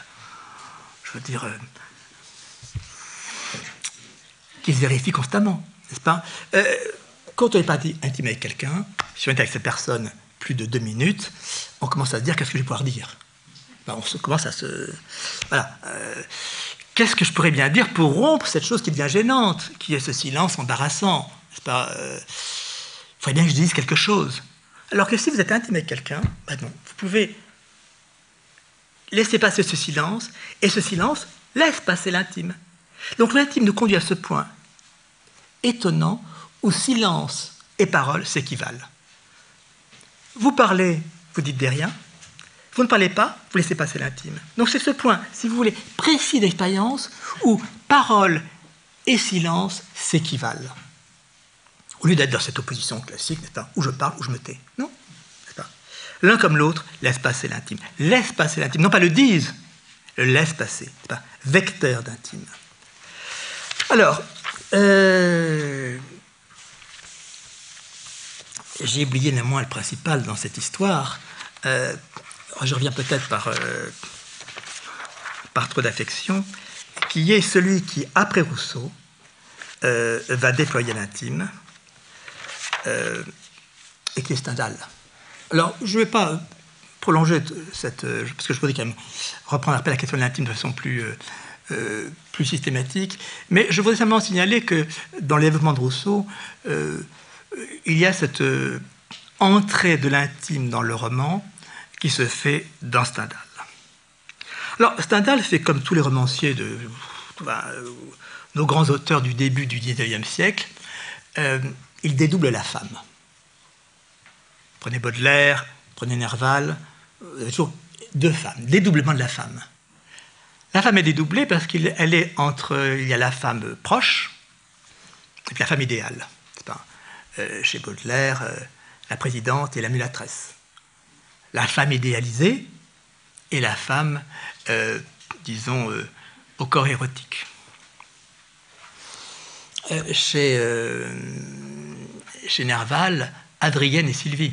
qui se vérifie constamment, n'est-ce pas? Quand on n'est pas intime avec quelqu'un, si on est avec cette personne plus de 2 minutes, on commence à se dire qu'est-ce que je vais pouvoir dire. Commence à se... Voilà. Qu'est-ce que je pourrais bien dire pour rompre cette chose qui devient gênante, qui est ce silence embarrassant, n'est-ce pas? Il faudrait bien que je dise quelque chose. Alors que si vous êtes intime avec quelqu'un, ben non, vous pouvez laisser passer ce silence, et ce silence laisse passer l'intime. Donc l'intime nous conduit à ce point étonnant où silence et parole s'équivalent. Vous parlez, vous dites des riens. Vous ne parlez pas, vous laissez passer l'intime. Donc c'est ce point, si vous voulez, précis d'expérience où parole et silence s'équivalent. Au lieu d'être dans cette opposition classique, n'est-ce pas, où je parle, où je me tais. Non, n'est-ce pas? L'un comme l'autre laisse passer l'intime. Laisse passer l'intime, non pas le disent, le laisse passer, n'est-ce pas? Vecteur d'intime. Alors, j'ai oublié néanmoins le principal dans cette histoire. Je reviens peut-être par trop d'affection, qui est celui qui, après Rousseau, va déployer l'intime, et qui est Stendhal. Alors, je ne vais pas prolonger parce que je voudrais quand même reprendre après la question de l'intime de façon plus systématique, mais je voudrais simplement signaler que dans le développement de Rousseau, il y a cette entrée de l'intime dans le roman qui se fait dans Stendhal. Alors, Stendhal fait comme tous les romanciers nos grands auteurs du début du XIXe siècle, il dédouble la femme. Prenez Baudelaire, prenez Nerval, toujours 2 femmes, dédoublement de la femme. La femme est dédoublée parce qu'il y a la femme proche, Et puis la femme idéale, chez Baudelaire, la présidente et la mulâtresse. La femme idéalisée et la femme, disons, au corps érotique. Chez Nerval, Adrienne et Sylvie.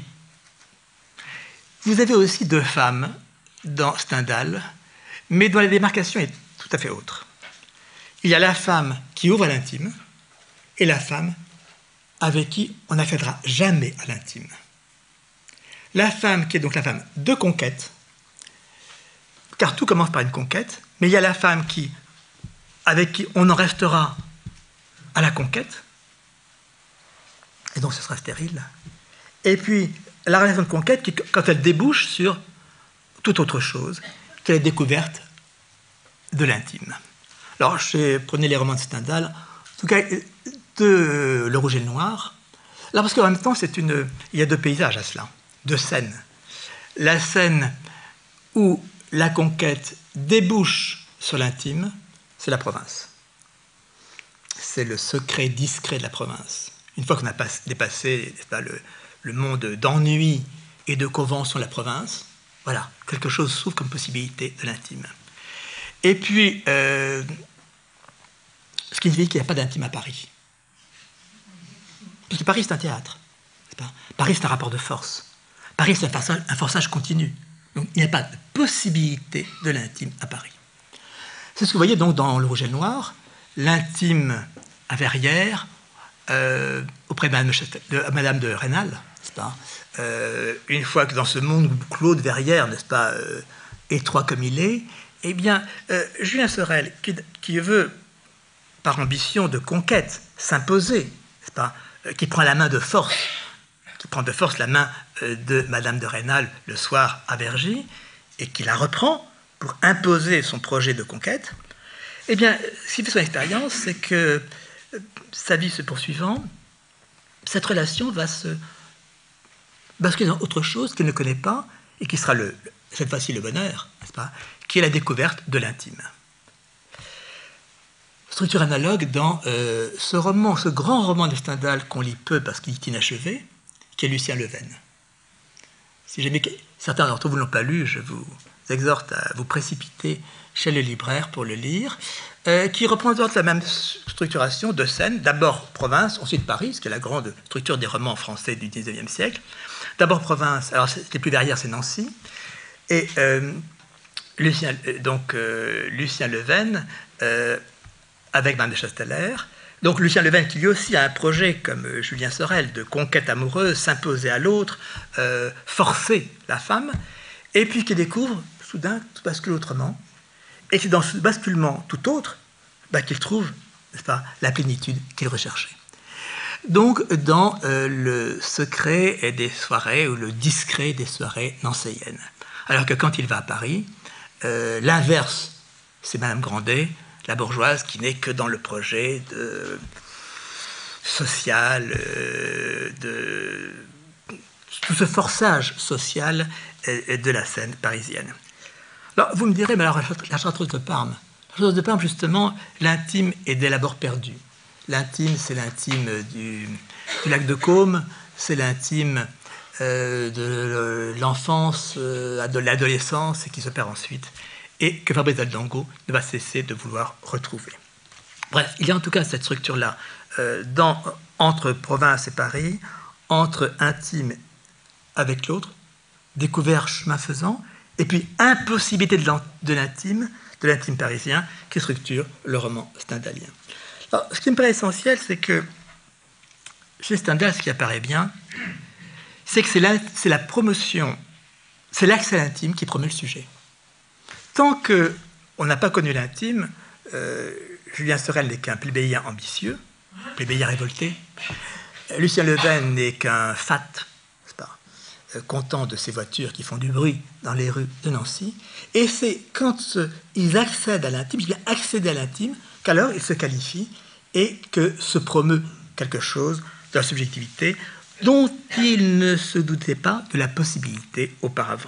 Vous avez aussi deux femmes dans Stendhal, mais dont la démarcation est tout à fait autre. Il y a la femme qui ouvre à l'intime et la femme avec qui on n'accédera jamais à l'intime. La femme qui est donc la femme de conquête, car tout commence par une conquête, mais il y a la femme avec qui on en restera à la conquête, et donc ce sera stérile. Et puis la relation de conquête, qui, quand elle débouche sur toute autre chose, qu'est la découverte de l'intime. Alors, prenez les romans de Stendhal, en tout cas de Le Rouge et le Noir, là parce qu'en même temps, il y a deux paysages à cela, deux scènes. La scène où la conquête débouche sur l'intime, c'est la province. C'est le secret discret de la province. Une fois qu'on a dépassé le monde d'ennui et de convention de la province, voilà, quelque chose s'ouvre comme possibilité de l'intime. Et puis, ce qui signifie qu'il n'y a pas d'intime à Paris. Puisque Paris, c'est un théâtre. Paris, c'est un rapport de force. Paris, c'est un forçage continu. Donc, il n'y a pas de possibilité de l'intime à Paris. C'est ce que vous voyez donc dans Le Rouge et le Noir, l'intime à Verrières, auprès de Madame de Rênal, n'est-ce pas, une fois que dans ce monde clos de Verrières, n'est-ce pas, étroit comme il est, eh bien, Julien Sorel, qui veut, par ambition de conquête, s'imposer, n'est-ce pas, qui prend la main de force, qui prend de force la main de Madame de Rênal le soir à Vergy, et qui la reprend pour imposer son projet de conquête, eh bien, ce qui fait son expérience, c'est que sa vie se poursuivant, cette relation va se basculer dans autre chose qu'elle ne connaît pas et qui sera cette fois-ci le bonheur, n'est-ce pas, qui est la découverte de l'intime. Structure analogue dans ce roman, ce grand roman de Stendhal qu'on lit peu parce qu'il est inachevé, qui est Lucien Leven. Si jamais certains d'entre vous ne l'ont pas lu, je vous exhorte à vous précipiter chez le libraire pour le lire, qui représente la même structuration de scènes, d'abord province, ensuite Paris, ce qui est la grande structure des romans français du XIXe siècle. D'abord province, alors les plus Verrières, c'est Nancy, et Lucien Leven avec Madame de Chasteller. Donc Lucien Leven qui lui aussi a un projet comme Julien Sorel de conquête amoureuse, s'imposer à l'autre, forcer la femme, et puis qui découvre soudain tout bascule autrement. Et c'est dans ce basculement tout autre qu'il trouve, n'est-ce pas, la plénitude qu'il recherchait. Donc, dans le secret des soirées ou le discret des soirées nancéennes. Alors que quand il va à Paris, l'inverse, c'est Madame Grandet, la bourgeoise, qui n'est que dans le projet social, de tout ce forçage social de la scène parisienne. Alors, vous me direz, mais alors la Chartreuse de Parme. La Chartreuse de Parme, justement, l'intime est dès l'abord perdu. L'intime, c'est l'intime du lac de Caume, c'est l'intime de l'enfance, de l'adolescence, et qui se perd ensuite, et que Fabrice Deldango ne va cesser de vouloir retrouver. Bref, il y a en tout cas cette structure-là entre province et Paris, entre intime avec l'autre, découvert chemin faisant, et puis impossibilité de l'intime parisien qui structure le roman stendhalien. Alors, ce qui me paraît essentiel, c'est que chez Stendhal, ce qui apparaît bien, c'est que c'est la promotion, c'est l'accès à l'intime qui promeut le sujet. Tant qu'on n'a pas connu l'intime, Julien Sorel n'est qu'un plébéien ambitieux, plébéien révolté. Lucien Leven n'est qu'un fat, content de ces voitures qui font du bruit dans les rues de Nancy. Et c'est quand ils accèdent à l'intime, ils viennent accéder à l'intime, qu'alors ils se qualifient et que se promeut quelque chose de la subjectivité dont ils ne se doutaient pas de la possibilité auparavant.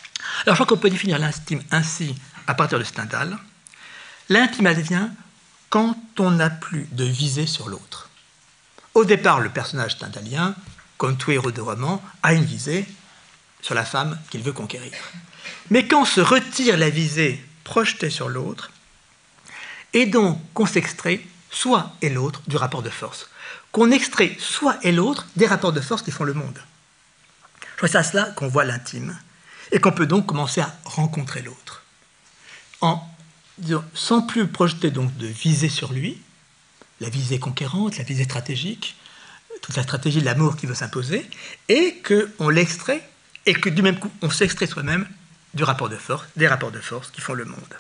Alors je crois qu'on peut définir l'intime ainsi à partir de Stendhal. L'intime advient quand on n'a plus de visée sur l'autre. Au départ, le personnage stendhalien, comme tout héros de roman, a une visée sur la femme qu'il veut conquérir. Mais quand se retire la visée projetée sur l'autre, et donc qu'on s'extrait soit et l'autre du rapport de force, qu'on extrait soit et l'autre des rapports de force qui font le monde. Je crois que c'est à cela qu'on voit l'intime, et qu'on peut donc commencer à rencontrer l'autre. Sans plus projeter donc de visée sur lui, la visée conquérante, la visée stratégique, toute la stratégie de l'amour qui veut s'imposer, et qu'on l'extrait, et que du même coup, on s'extrait soi-même du rapport de force, des rapports de force qui font le monde.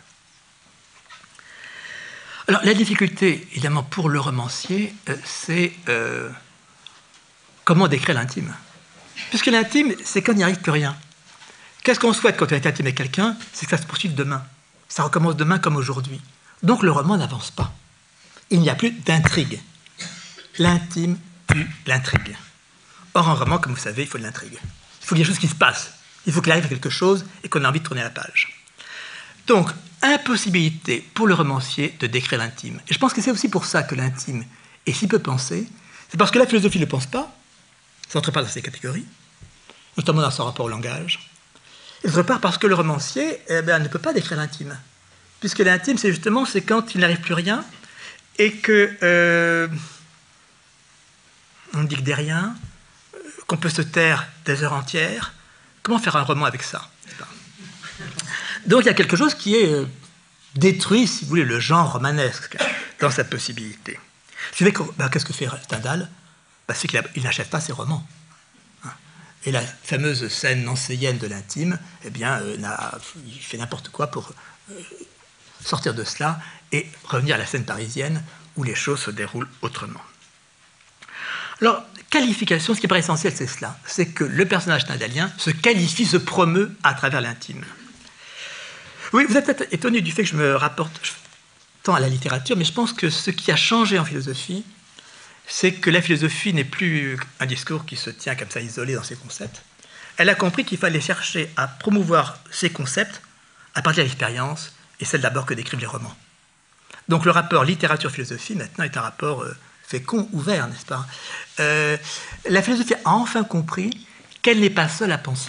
Alors, la difficulté, évidemment, pour le romancier, c'est comment décrire l'intime. Puisque l'intime, c'est quand il n'y arrive plus rien. Qu'est-ce qu'on souhaite quand on est intime avec quelqu'un? C'est que ça se poursuive demain. Ça recommence demain comme aujourd'hui. Donc le roman n'avance pas. Il n'y a plus d'intrigue. L'intime tue l'intrigue. Or, en roman, comme vous savez, il faut de l'intrigue. Il faut qu'il y ait des choses qui se passent. Il faut qu'il arrive à quelque chose et qu'on ait envie de tourner la page. Donc, impossibilité pour le romancier de décrire l'intime. Et je pense que c'est aussi pour ça que l'intime est si peu pensé. C'est parce que la philosophie ne le pense pas. Ça n'entre pas dans ces catégories, notamment dans son rapport au langage. Et d'autre part, parce que le romancier ne peut pas décrire l'intime. Puisque l'intime, c'est justement quand il n'arrive plus rien et que on ne dit que des riens, qu'on peut se taire des heures entières. Comment faire un roman avec ça? Donc il y a quelque chose qui est détruit, si vous voulez, le genre romanesque dans sa possibilité. Qu'est-ce que fait Stendhal? C'est qu'il n'achève pas ses romans. Et la fameuse scène nancéienne de l'intime, il fait n'importe quoi pour sortir de cela et revenir à la scène parisienne où les choses se déroulent autrement. Alors, qualification, ce qui paraît essentiel, c'est cela. C'est que le personnage stendhalien se qualifie, se promeut à travers l'intime. Oui, vous êtes peut-être étonné du fait que je me rapporte tant à la littérature, mais je pense que ce qui a changé en philosophie, c'est que la philosophie n'est plus un discours qui se tient comme ça isolé dans ses concepts. Elle a compris qu'il fallait chercher à promouvoir ses concepts à partir de l'expérience, et celle d'abord que décrivent les romans. Donc le rapport littérature-philosophie, maintenant, est un rapport fécond, ouvert, n'est-ce pas? La philosophie a enfin compris qu'elle n'est pas seule à penser.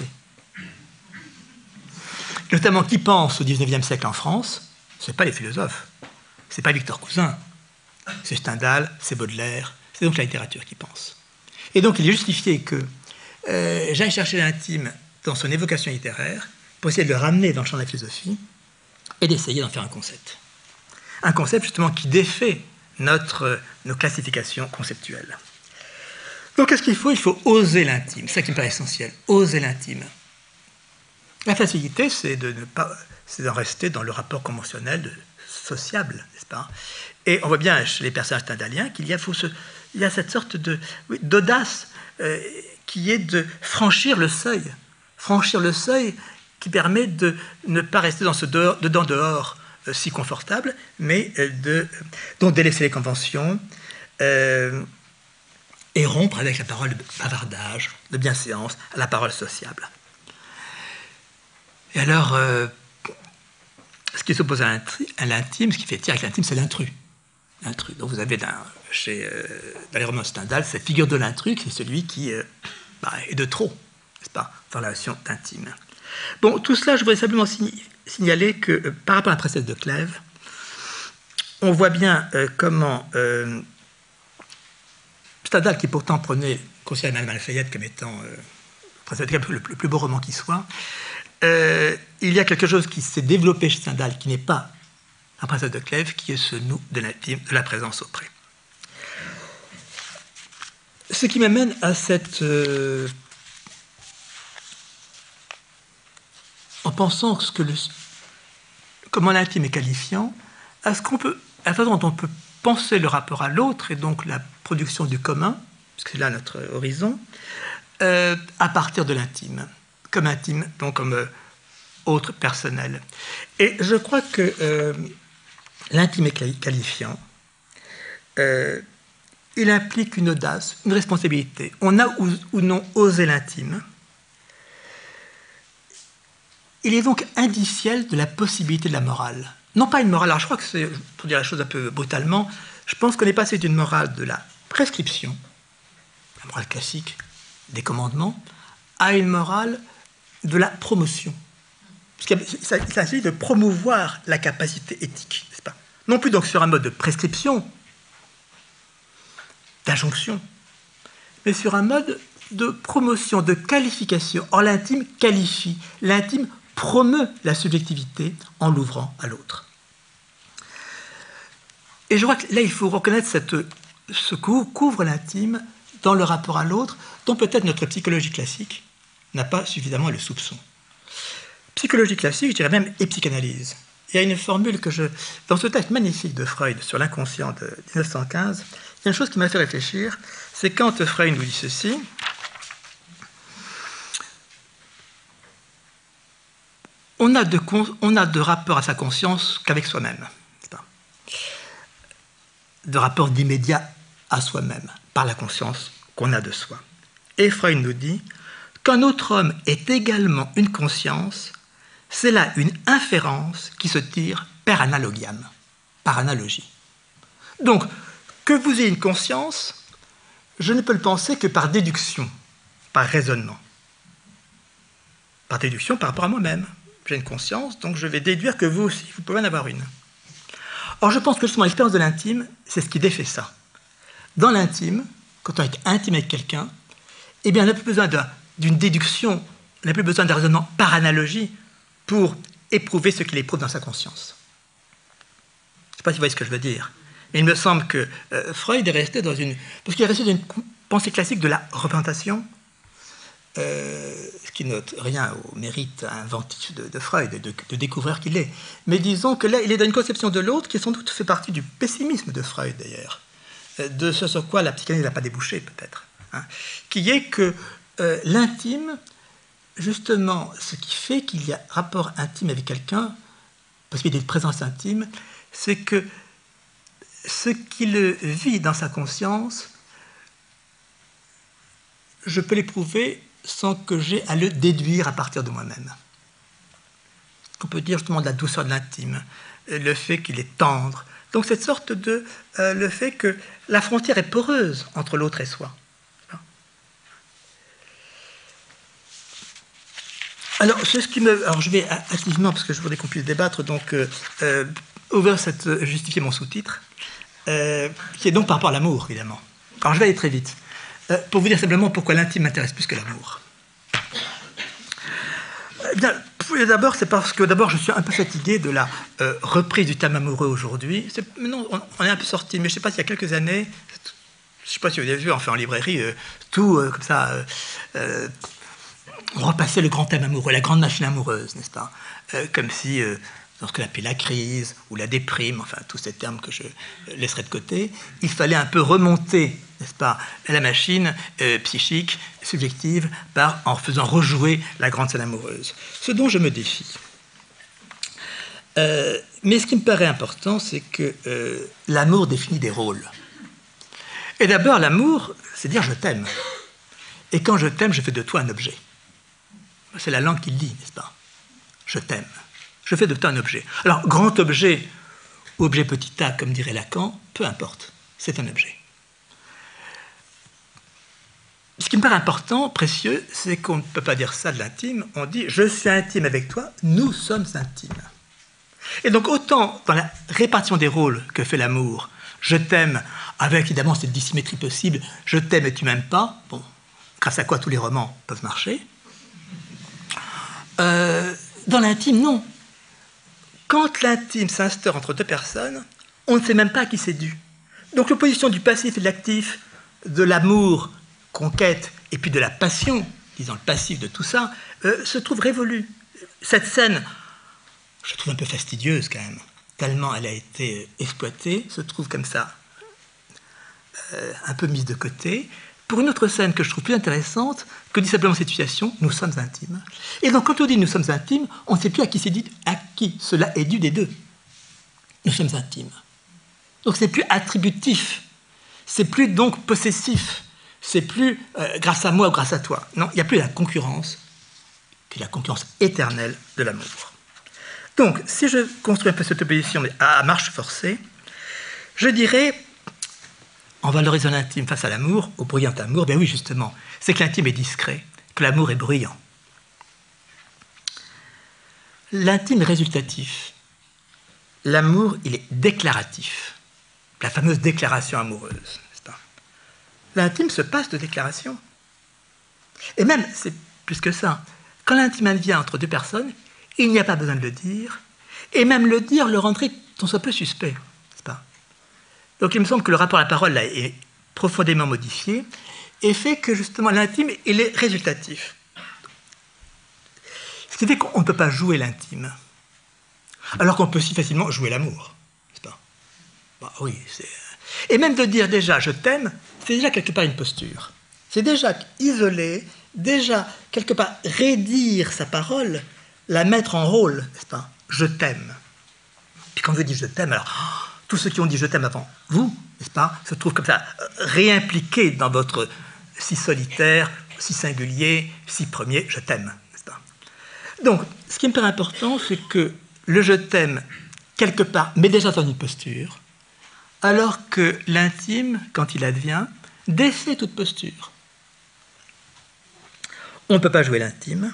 Notamment, qui pense au XIXe siècle en France? Ce n'est pas les philosophes. Ce n'est pas Victor Cousin. C'est Stendhal, c'est Baudelaire, c'est donc la littérature qui pense. Et donc il est justifié que j'aille chercher l'intime dans son évocation littéraire pour essayer de le ramener dans le champ de la philosophie et d'essayer d'en faire un concept. Un concept justement qui défait nos classifications conceptuelles. Donc qu'est-ce qu'il faut? Il faut oser l'intime, c'est ça qui me paraît essentiel, oser l'intime. La facilité, c'est d'en rester dans le rapport conventionnel sociable, n'est-ce pas? Et on voit bien chez les personnages stendhaliens qu'il y a cette sorte d'audace qui est de franchir le seuil qui permet de ne pas rester dans ce dedans-dehors si confortable, mais donc délaisser les conventions et rompre avec la parole de bavardage, de bienséance, à la parole sociable. Et alors, ce qui s'oppose à l'intime, ce qui fait tirer avec l'intime, c'est l'intrus. Donc vous avez dans les romans de Stendhal, cette figure de l'intrus, c'est celui qui est de trop, n'est-ce pas, dans la relation intime. Bon, tout cela, je voudrais simplement signaler que par rapport à la princesse de Clèves, on voit bien comment Stendhal, qui pourtant considérait Madame Lafayette comme étant le plus beau roman qui soit, il y a quelque chose qui s'est développé chez Stendhal qui n'est pas la princesse de Clèves, qui est ce nous de l'intime, de la présence auprès. Ce qui m'amène à cette... en pensant comment l'intime est qualifiant, à la façon dont on peut penser le rapport à l'autre, et donc la production du commun, parce que c'est là notre horizon, à partir de l'intime, donc comme autre personnel. Et je crois que l'intime est qualifiant. Il implique une audace, une responsabilité. On a ou non osé l'intime. Il est donc indiciel de la possibilité de la morale. non pas une morale, alors je crois que c'est, pour dire la chose un peu brutalement, je pense qu'on est passé d'une morale de la prescription, la morale classique des commandements, à une morale de la promotion. Parce qu'il s'agit de promouvoir la capacité éthique, n'est-ce pas? Non plus donc sur un mode de prescription, d'injonction, mais sur un mode de promotion, de qualification. Or, l'intime qualifie, l'intime promeut la subjectivité en l'ouvrant à l'autre. Et je crois que là, il faut reconnaître ce que couvre l'intime dans le rapport à l'autre, dont peut-être notre psychologie classique n'a pas suffisamment le soupçon. Psychologie classique, je dirais même, et psychanalyse. Il y a une formule dans ce texte magnifique de Freud sur l'inconscient de 1915, il y a une chose qui m'a fait réfléchir, c'est quand Freud nous dit ceci: on n'a de rapport à sa conscience qu'avec soi-même. De rapport d'immédiat à soi-même, par la conscience qu'on a de soi. Et Freud nous dit qu'un autre homme est également une conscience, c'est là une inférence qui se tire per analogiam, par analogie. Donc, que vous ayez une conscience, je ne peux le penser que par déduction, par raisonnement. Par déduction par rapport à moi-même. J'ai une conscience, donc je vais déduire que vous aussi, vous pouvez en avoir une. Or, je pense que justement l'expérience de l'intime, c'est ce qui défait ça. Dans l'intime, quand on est intime avec quelqu'un, eh bien, on n'a plus besoin d'une déduction, on n'a plus besoin d'un raisonnement par analogie pour éprouver ce qu'il éprouve dans sa conscience. Je ne sais pas si vous voyez ce que je veux dire. Mais il me semble que Freud est resté dans une... Parce qu'il est resté dans une pensée classique de la représentation, ce qui note rien au mérite inventif de Freud, de découvrir qu'il est. Mais disons que là, il est dans une conception de l'autre qui sans doute fait partie du pessimisme de Freud, d'ailleurs, de ce sur quoi la psychanalyse n'a pas débouché, peut-être, hein, qui est que l'intime, justement, ce qui fait qu'il y a rapport intime avec quelqu'un, parce qu'il y a une présence intime, c'est que ce qu'il vit dans sa conscience, je peux l'éprouver sans que j'ai à le déduire à partir de moi-même. On peut dire justement de la douceur de l'intime, le fait qu'il est tendre. Donc cette sorte de... le fait que la frontière est poreuse entre l'autre et soi. Alors, c'est ce qui me... Alors, je vais activement, parce que je voudrais qu'on puisse débattre, donc justifier mon sous-titre, qui est donc par rapport à l'amour, évidemment. Alors, je vais aller très vite. Pour vous dire simplement pourquoi l'intime m'intéresse plus que l'amour. Eh bien, d'abord, c'est parce que d'abord, je suis un peu fatigué de la reprise du thème amoureux aujourd'hui. Non, on est un peu sorti, mais je ne sais pas s'il y a quelques années, je ne sais pas si vous avez vu, enfin en librairie, tout comme ça, on repassait le grand thème amoureux, la grande machine amoureuse, n'est-ce pas? Comme si, dans ce qu'on appelle la crise ou la déprime, enfin tous ces termes que je laisserai de côté, il fallait un peu remonter, n'est-ce pas, la machine psychique, subjective, en faisant rejouer la grande scène amoureuse. Ce dont je me défie. Mais ce qui me paraît important, c'est que l'amour définit des rôles. Et d'abord, l'amour, c'est dire je t'aime. Et quand je t'aime, je fais de toi un objet. C'est la langue qui le dit, n'est-ce pas? Je t'aime. Je fais de toi un objet. Alors, grand objet, objet petit a, comme dirait Lacan, peu importe, c'est un objet. Ce qui me paraît important, précieux, c'est qu'on ne peut pas dire ça de l'intime. On dit « je suis intime avec toi, nous sommes intimes ». Et donc, autant dans la répartition des rôles que fait l'amour, je t'aime, avec évidemment cette dissymétrie possible, je t'aime et tu m'aimes pas, bon, grâce à quoi tous les romans peuvent marcher. Dans l'intime, non. Quand l'intime s'instaure entre deux personnes, on ne sait même pas à qui c'est dû. Donc l'opposition du passif et de l'actif, de l'amour, conquête, et puis de la passion, disons le passif de tout ça, se trouve révolue. Cette scène, je la trouve un peu fastidieuse quand même, tellement elle a été exploitée, se trouve comme ça, un peu mise de côté, pour une autre scène que je trouve plus intéressante, que dit simplement cette situation, nous sommes intimes. Et donc, quand on dit nous sommes intimes, on ne sait plus à qui c'est dit, à qui cela est dû des deux. Nous sommes intimes. Donc, c'est plus attributif, c'est plus donc possessif, c'est plus grâce à moi ou grâce à toi. Non, il n'y a plus la concurrence, qui est la concurrence éternelle de l'amour. Donc, si je construis un peu cette opposition à marche forcée, je dirais, en valorisant l'intime face à l'amour, au bruyant amour, bien oui, justement, c'est que l'intime est discret, que l'amour est bruyant. L'intime est résultatif. L'amour, il est déclaratif. La fameuse déclaration amoureuse. L'intime se passe de déclaration. Et même, c'est plus que ça, quand l'intime advient entre deux personnes, il n'y a pas besoin de le dire, et même le dire le rendrait tant soit peu suspect. N'est-ce pas? Donc il me semble que le rapport à la parole là, est profondément modifié, et fait que justement l'intime, il est résultatif. Ce qui fait qu'on ne peut pas jouer l'intime, alors qu'on peut si facilement jouer l'amour. N'est-ce pas? Bah, oui, c'est... Et même de dire déjà « je t'aime », c'est déjà quelque part une posture. C'est déjà isoler, déjà quelque part rédire sa parole, la mettre en rôle, n'est-ce pas? Je t'aime. Puis quand je dis je t'aime, alors tous ceux qui ont dit je t'aime avant vous, n'est-ce pas, se trouvent comme ça réimpliqués dans votre si solitaire, si singulier, si premier je t'aime, n'est-ce pas? Donc, ce qui me paraît important, c'est que le je t'aime, quelque part, met déjà dans une posture, alors que l'intime, quand il advient, défait toute posture. On ne peut pas jouer l'intime.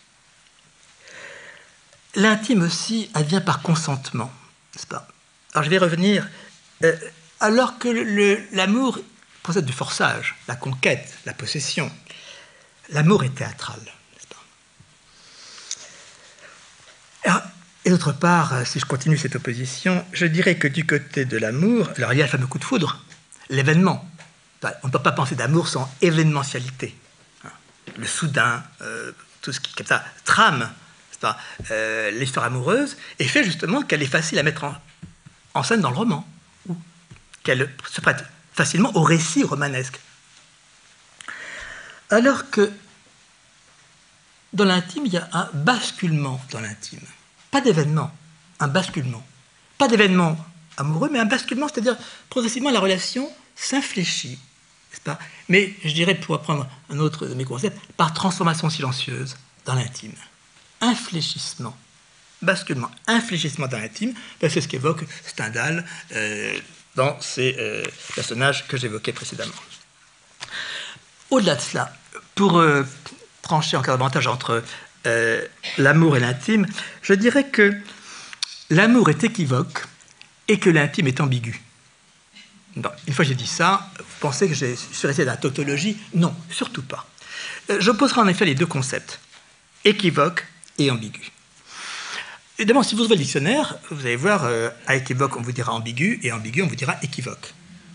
L'intime aussi advient par consentement, n'est-ce pas? Alors je vais revenir. Alors que l'amour procède du forçage, la conquête, la possession, l'amour est théâtral, n'est-ce pas? Et d'autre part, si je continue cette opposition, je dirais que du côté de l'amour, alors il y a le fameux coup de foudre, l'événement. On ne peut pas penser d'amour sans événementialité. Le soudain, tout ce qui, comme ça, trame l'histoire amoureuse, et fait justement qu'elle est facile à mettre en scène dans le roman, ou qu'elle se prête facilement au récit romanesque. Alors que dans l'intime, il y a un basculement dans l'intime. Pas d'événement, un basculement. Pas d'événement amoureux, mais un basculement, c'est-à-dire progressivement la relation s'infléchit, n'est-ce pas? Mais je dirais, pour reprendre un autre de mes concepts, par transformation silencieuse dans l'intime. Infléchissement, basculement, infléchissement dans l'intime, c'est ce qu'évoque Stendhal dans ces personnages que j'évoquais précédemment. Au-delà de cela, pour trancher encore davantage entre l'amour et l'intime, je dirais que l'amour est équivoque et que l'intime est ambigu. Bon, une fois que j'ai dit ça, vous pensez que je suis resté dans la tautologie? Non, surtout pas. J'opposerai en effet les deux concepts, équivoque et ambigu. Évidemment, si vous ouvrez le dictionnaire, vous allez voir, à équivoque, on vous dira ambigu, et ambigu, on vous dira équivoque.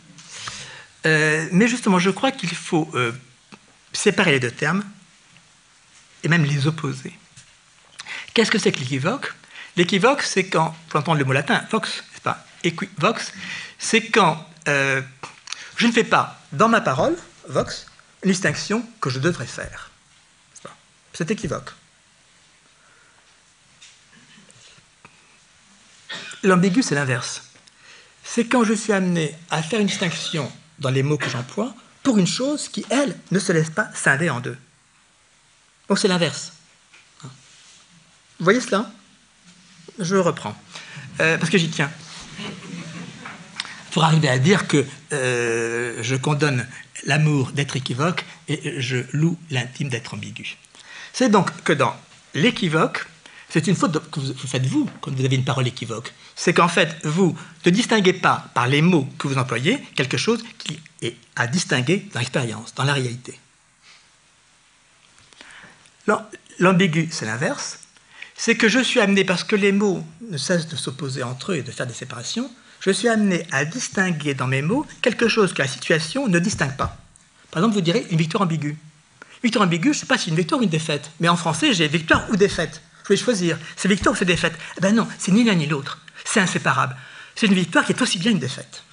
Mais justement, je crois qu'il faut séparer les deux termes, et même les opposer. Qu'est-ce que c'est que l'équivoque? L'équivoque, c'est quand, pour entendre le mot latin, vox, c'est pas equivox, c'est quand je ne fais pas, dans ma parole, vox, une distinction que je devrais faire. C'est équivoque. L'ambigu, c'est l'inverse. C'est quand je suis amené à faire une distinction dans les mots que j'emploie pour une chose qui, elle, ne se laisse pas scinder en deux. Donc c'est l'inverse. Vous voyez cela? Je reprends, parce que j'y tiens. Pour arriver à dire que je condamne l'amour d'être équivoque et je loue l'intime d'être ambigu. C'est donc que dans l'équivoque, c'est une faute que vous faites vous quand vous avez une parole équivoque. C'est qu'en fait, vous ne distinguez pas par les mots que vous employez quelque chose qui est à distinguer dans l'expérience, dans la réalité. L'ambigu, c'est l'inverse. C'est que je suis amené, parce que les mots ne cessent de s'opposer entre eux et de faire des séparations, je suis amené à distinguer dans mes mots quelque chose que la situation ne distingue pas. Par exemple, vous direz une victoire ambiguë. Une victoire ambiguë, je ne sais pas si c'est une victoire ou une défaite. Mais en français, j'ai victoire ou défaite. Je vais choisir. C'est victoire ou c'est défaite? Eh bien non, c'est ni l'un ni l'autre. C'est inséparable. C'est une victoire qui est aussi bien une défaite.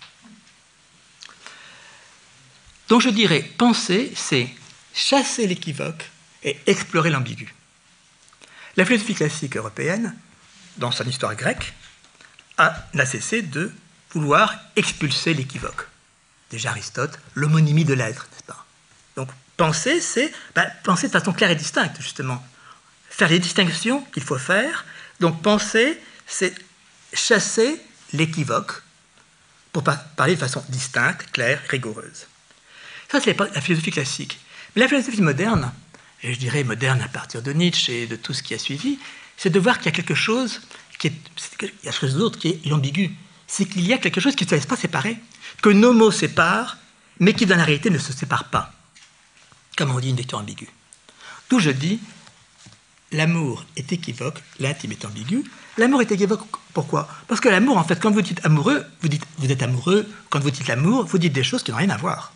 Donc je dirais, penser, c'est chasser l'équivoque et explorer l'ambigu. La philosophie classique européenne, dans son histoire grecque, n'a cessé de vouloir expulser l'équivoque. Déjà Aristote, l'homonymie de l'être, n'est-ce pas? Donc penser, c'est penser de façon claire et distincte, justement. Faire les distinctions qu'il faut faire Donc penser, c'est chasser l'équivoque pour parler de façon distincte, claire, rigoureuse. Ça, c'est la philosophie classique. Mais la philosophie moderne, et je dirais moderne à partir de Nietzsche et de tout ce qui a suivi, c'est de voir qu'il y a quelque chose il y a quelque chose d'autre qui est l'ambigu. C'est qu'il y a quelque chose qui ne se laisse pas séparer, que nos mots séparent, mais qui dans la réalité ne se séparent pas. Comme on dit une lecture ambiguë. D'où je dis, l'amour est équivoque, l'intime est ambigu. L'amour est équivoque, pourquoi? Parce que l'amour, en fait, quand vous dites amoureux, vous êtes amoureux. Quand vous dites l'amour, vous dites des choses qui n'ont rien à voir.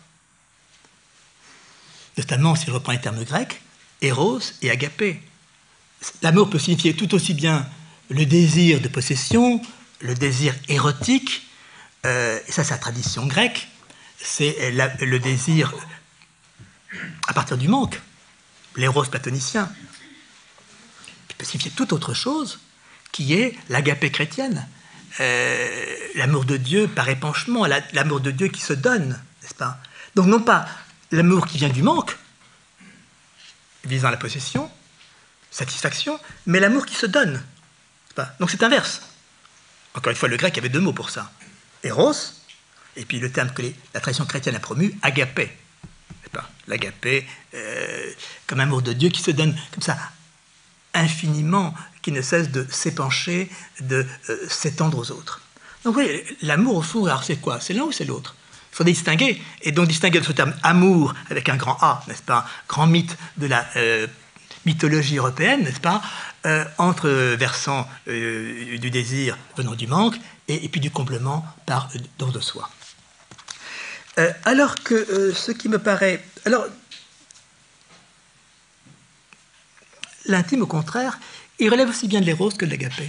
Notamment, si je reprends les termes grecs, éros et agapé. L'amour peut signifier tout aussi bien le désir de possession, le désir érotique, et ça c'est la tradition grecque, c'est le désir à partir du manque, l'éros platonicien. Il peut signifier toute autre chose qui est l'agapé chrétienne, l'amour de Dieu par épanchement, l'amour de Dieu qui se donne, n'est-ce pas? Donc non pas l'amour qui vient du manque, visant la possession, satisfaction, mais l'amour qui se donne. Donc c'est inverse. Encore une fois, le grec avait deux mots pour ça. Eros, et puis le terme que la tradition chrétienne a promu, agapé. L'agapé, comme amour de Dieu qui se donne comme ça, infiniment, qui ne cesse de s'épancher, de s'étendre aux autres. Donc oui, l'amour au fond, alors c'est quoi? C'est l'un ou c'est l'autre? Il faut distinguer, et donc distinguer de ce terme amour avec un grand A, n'est-ce pas? Grand mythe de la mythologie européenne, n'est-ce pas? Entre versant du désir venant du manque et puis du comblement par don de soi. Alors que ce qui me paraît... Alors, l'intime, au contraire, il relève aussi bien de l'éros que de l'agapé.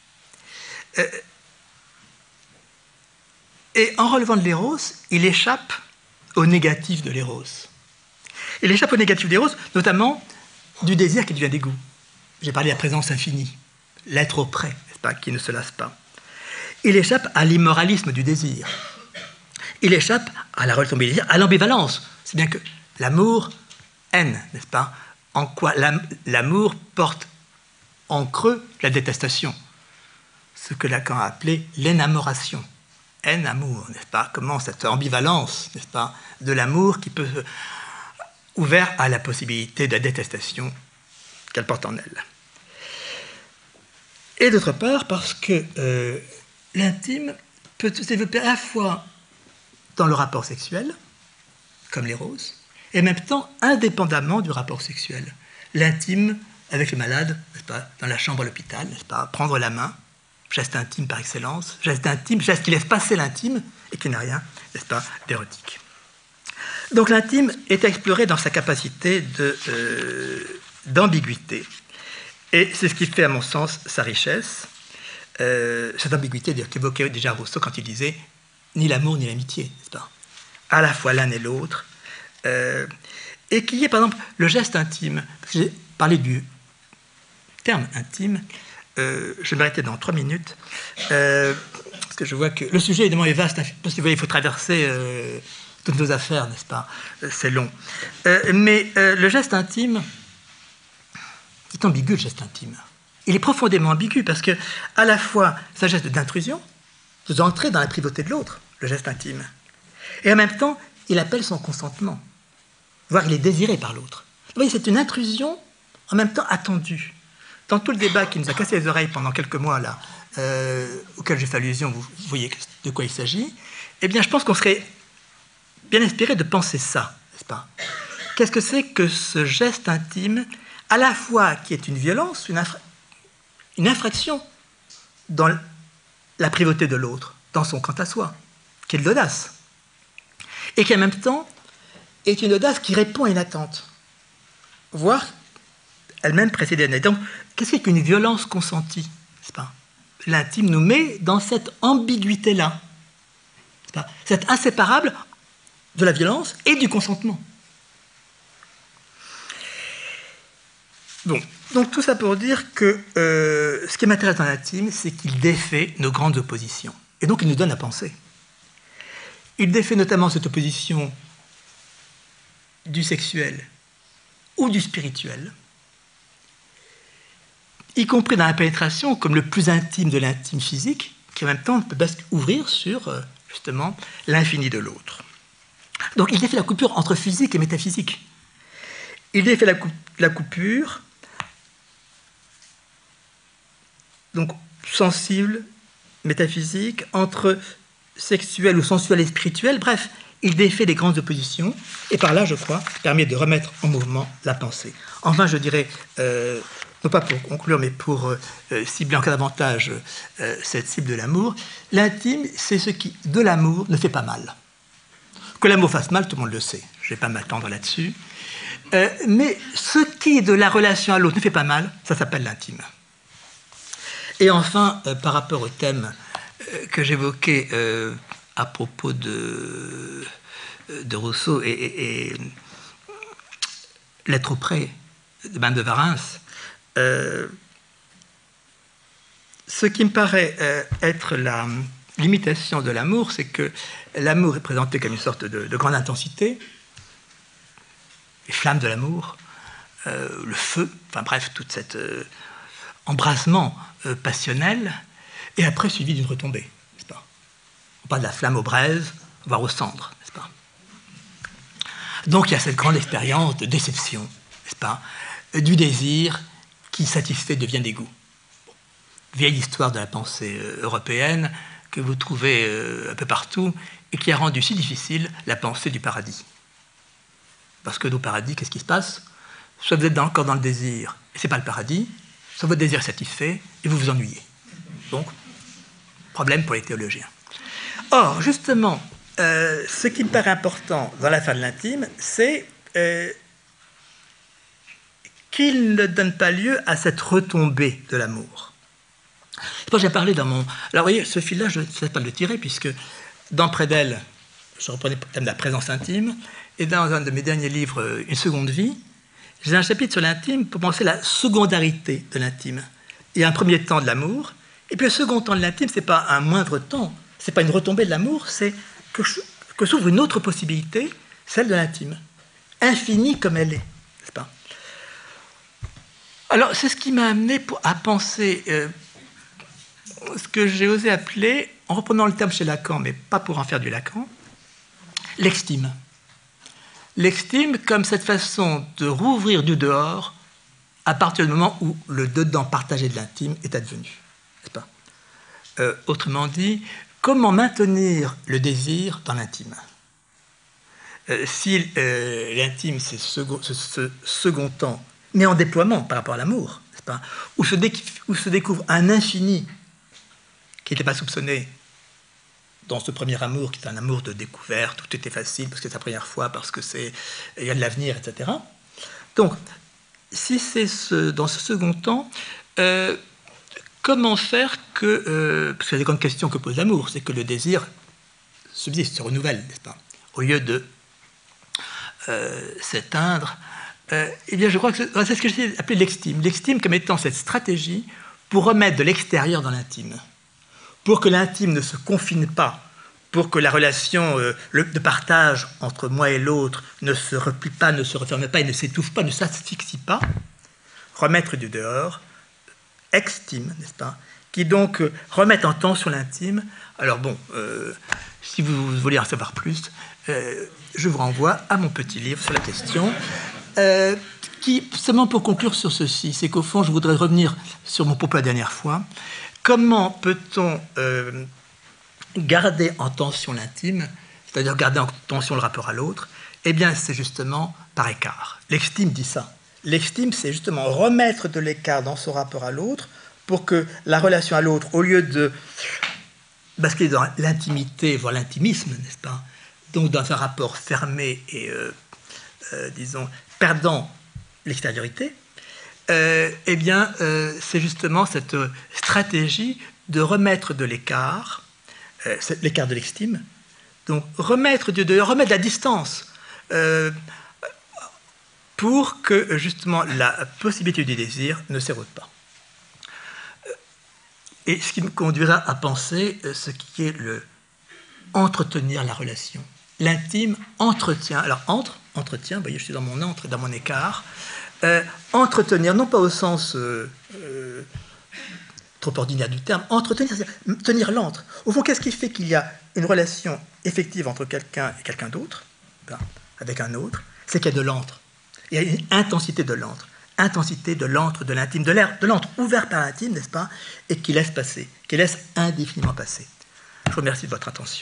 Et en relevant de l'éros, il échappe au négatif de l'éros. Il échappe au négatif de l'éros, notamment du désir qui devient dégoût. J'ai parlé de la présence infinie, l'être auprès, n'est-ce pas, qui ne se lasse pas. Il échappe à l'immoralisme du désir. Il échappe à la relation du désir, à l'ambivalence. C'est bien que l'amour, haine, n'est-ce pas? En quoi l'amour porte en creux la détestation. Ce que Lacan a appelé l'énamoration. Haine, amour, n'est-ce pas? Comment cette ambivalence, n'est-ce pas, de l'amour qui peut ouvert à la possibilité de la détestation qu'elle porte en elle. Et d'autre part, parce que l'intime peut se développer à la fois dans le rapport sexuel, comme l'éros, et en même temps indépendamment du rapport sexuel. L'intime avec le malade, n'est-ce pas, dans la chambre à l'hôpital, n'est-ce pas, prendre la main, geste intime par excellence, geste intime, geste qui laisse passer l'intime et qui n'a rien, n'est-ce pas, d'érotique. Donc l'intime est exploré dans sa capacité d'ambiguïté. Et c'est ce qui fait, à mon sens, sa richesse. Cette ambiguïté qu'évoquait déjà Rousseau quand il disait « ni l'amour ni l'amitié », n'est-ce pas? À la fois l'un et l'autre. Et qui est, par exemple, le geste intime. Parce que j'ai parlé du terme intime. Je vais m'arrêter dans 3 minutes. Parce que je vois que le sujet, évidemment, est vaste. Parce que vous voyez, il faut traverser toutes nos affaires, n'est-ce pas? C'est long. Mais le geste intime, c'est ambigu, le geste intime. Il est profondément ambigu parce que, à la fois, c'est un geste d'intrusion, vous entrez dans la privauté de l'autre, le geste intime, et en même temps, il appelle son consentement, voire il est désiré par l'autre. Vous voyez, c'est une intrusion en même temps attendue. Dans tout le débat qui nous a cassé les oreilles pendant quelques mois, là, auquel j'ai fait allusion, vous voyez de quoi il s'agit, eh bien, je pense qu'on serait bien inspiré de penser ça, n'est-ce pas? Qu'est-ce que c'est que ce geste intime, à la fois qui est une violence, une infraction dans la privauté de l'autre, dans son quant à soi, qui est de l'audace, et qui en même temps est une audace qui répond à une attente, voire elle-même précédée. Donc, qu'est-ce qu'une violence consentie, n'est-ce pas? L'intime nous met dans cette ambiguïté-là, n'est-ce pas? C'est inséparable de la violence et du consentement. Bon, donc tout ça pour dire que ce qui m'intéresse dans l'intime, c'est qu'il défait nos grandes oppositions. Et donc il nous donne à penser. Il défait notamment cette opposition du sexuel ou du spirituel. y compris dans la pénétration, comme le plus intime de l'intime physique, qui en même temps peut ouvrir sur, justement, l'infini de l'autre. Donc il défait la coupure entre physique et métaphysique. Il défait la coupure, donc sensible, métaphysique, entre sexuel ou sensuel et spirituel, bref, il défait les grandes oppositions, et par là, je crois, permet de remettre en mouvement la pensée. Enfin, je dirais, non pas pour conclure, mais pour cibler encore davantage cette cible de l'amour, l'intime, c'est ce qui, de l'amour, ne fait pas mal. Que l'amour fasse mal, tout le monde le sait, je ne vais pas m'attendre là-dessus, mais ce qui, de la relation à l'autre, ne fait pas mal, ça s'appelle l'intime. Et enfin, par rapport au thème que j'évoquais à propos de Rousseau et L'être auprès de Madame de Warens, ce qui me paraît être la limitation de l'amour, c'est que l'amour est présenté comme une sorte de grande intensité, les flammes de l'amour, le feu, enfin bref, tout cet embrasement passionnel, et après suivi d'une retombée, n'est-ce pas? On parle de la flamme aux braises, voire aux cendres, n'est-ce pas? Donc il y a cette grande expérience de déception, n'est-ce pas? Du désir qui, satisfait, devient dégoût. Bon. Vieille histoire de la pensée européenne que vous trouvez un peu partout et qui a rendu si difficile la pensée du paradis. Parce que au paradis, qu'est-ce qui se passe? Soit vous êtes encore dans le désir, et ce n'est pas le paradis, soit votre désir est satisfait, et vous vous ennuyez. Donc, problème pour les théologiens. Or, justement, ce qui me paraît important dans l'affaire de l'intime, c'est qu'il ne donne pas lieu à cette retombée de l'amour. C'est pour ça que j'ai parlé dans mon... Alors, vous voyez, ce fil-là, je ne sais pas le tirer, puisque dans Près d'elle, je reprenais le thème de la présence intime, et dans un de mes derniers livres, Une seconde vie, j'ai un chapitre sur l'intime pour penser la secondarité de l'intime. Il y a un premier temps de l'amour, et puis le second temps de l'intime, ce n'est pas un moindre temps, ce n'est pas une retombée de l'amour, c'est que s'ouvre une autre possibilité, celle de l'intime, infinie comme elle est, n'est-ce pas? Alors, c'est ce qui m'a amené à penser ce que j'ai osé appeler, en reprenant le terme chez Lacan, mais pas pour en faire du Lacan, l'extime. L'extime comme cette façon de rouvrir du dehors à partir du moment où le dedans partagé de l'intime est advenu. N'est-ce pas? Autrement dit, comment maintenir le désir dans l'intime? Si l'intime, c'est ce second temps, mais en déploiement par rapport à l'amour, n'est-ce pas? Où se découvre un infini qui n'était pas soupçonné dans ce premier amour, qui est un amour de découverte, tout était facile, parce que c'est sa première fois, parce qu'il y a de l'avenir, etc. Donc, si c'est dans ce second temps, comment faire que... parce que la grande question que pose l'amour, c'est que le désir subsiste, se renouvelle, n'est-ce pas? Au lieu de s'éteindre. Eh bien, je crois que c'est ce que j'ai appelé l'extime. L'extime comme étant cette stratégie pour remettre de l'extérieur dans l'intime. Pour que l'intime ne se confine pas, pour que la relation de partage entre moi et l'autre ne se replie pas, ne se referme pas et ne s'étouffe pas, ne s'asphyxie pas, remettre du dehors, extime, n'est-ce pas, qui donc remettent en tension l'intime. Alors bon, si vous voulez en savoir plus, je vous renvoie à mon petit livre sur la question, qui, seulement pour conclure sur ceci, c'est qu'au fond, je voudrais revenir sur mon propos la dernière fois. Comment peut-on garder en tension l'intime, c'est-à-dire garder en tension le rapport à l'autre? Eh bien, c'est justement par écart. L'extime dit ça. L'extime, c'est justement remettre de l'écart dans son rapport à l'autre pour que la relation à l'autre, au lieu de basculer dans l'intimité, voire l'intimisme, n'est-ce pas? Donc dans un rapport fermé et, disons, perdant l'extériorité, eh bien, c'est justement cette stratégie de remettre de l'écart, l'écart de l'extime, donc remettre remettre la distance, pour que justement la possibilité du désir ne s'érode pas. Et ce qui me conduira à penser ce qui est entretenir la relation. L'intime entretient, alors entretien, vous voyez, je suis dans mon entre, dans mon écart, entretenir, non pas au sens trop ordinaire du terme, entretenir, tenir l'antre. Au fond, qu'est-ce qui fait qu'il y a une relation effective entre quelqu'un et quelqu'un d'autre, avec un autre? C'est qu'il y a de l'antre. Il y a une intensité de l'antre. Intensité de l'antre, de l'intime, de l'air, de l'antre ouvert par l'intime, n'est-ce pas? Et qui laisse passer, qui laisse indéfiniment passer. Je vous remercie de votre attention.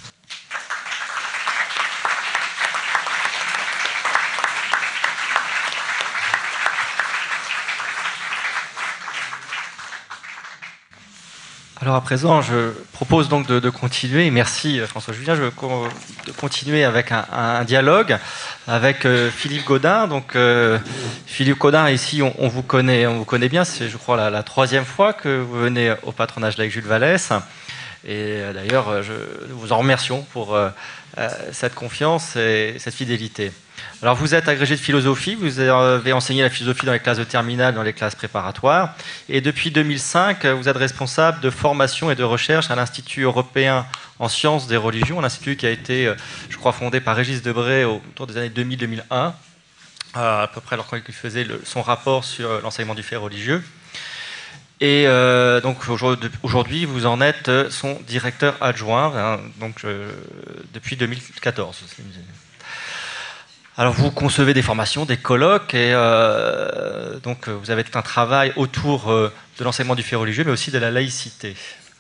Alors à présent, je propose donc de continuer, merci François Julien, de continuer avec un dialogue avec Philippe Gaudin. Donc Philippe Gaudin, ici on vous connaît bien, c'est je crois la troisième fois que vous venez au patronage avec Jules Vallès. Et d'ailleurs, nous vous en remercions pour cette confiance et cette fidélité. Alors vous êtes agrégé de philosophie, vous avez enseigné la philosophie dans les classes de terminale, dans les classes préparatoires, et depuis 2005, vous êtes responsable de formation et de recherche à l'Institut européen en sciences des religions, un institut qui a été, je crois, fondé par Régis Debray autour des années 2000-2001, à peu près lorsqu'il faisait son rapport sur l'enseignement du fait religieux. Et donc aujourd'hui, vous en êtes son directeur adjoint, hein, donc, depuis 2014. Alors vous concevez des formations, des colloques, et donc vous avez tout un travail autour de l'enseignement du fait religieux, mais aussi de la laïcité.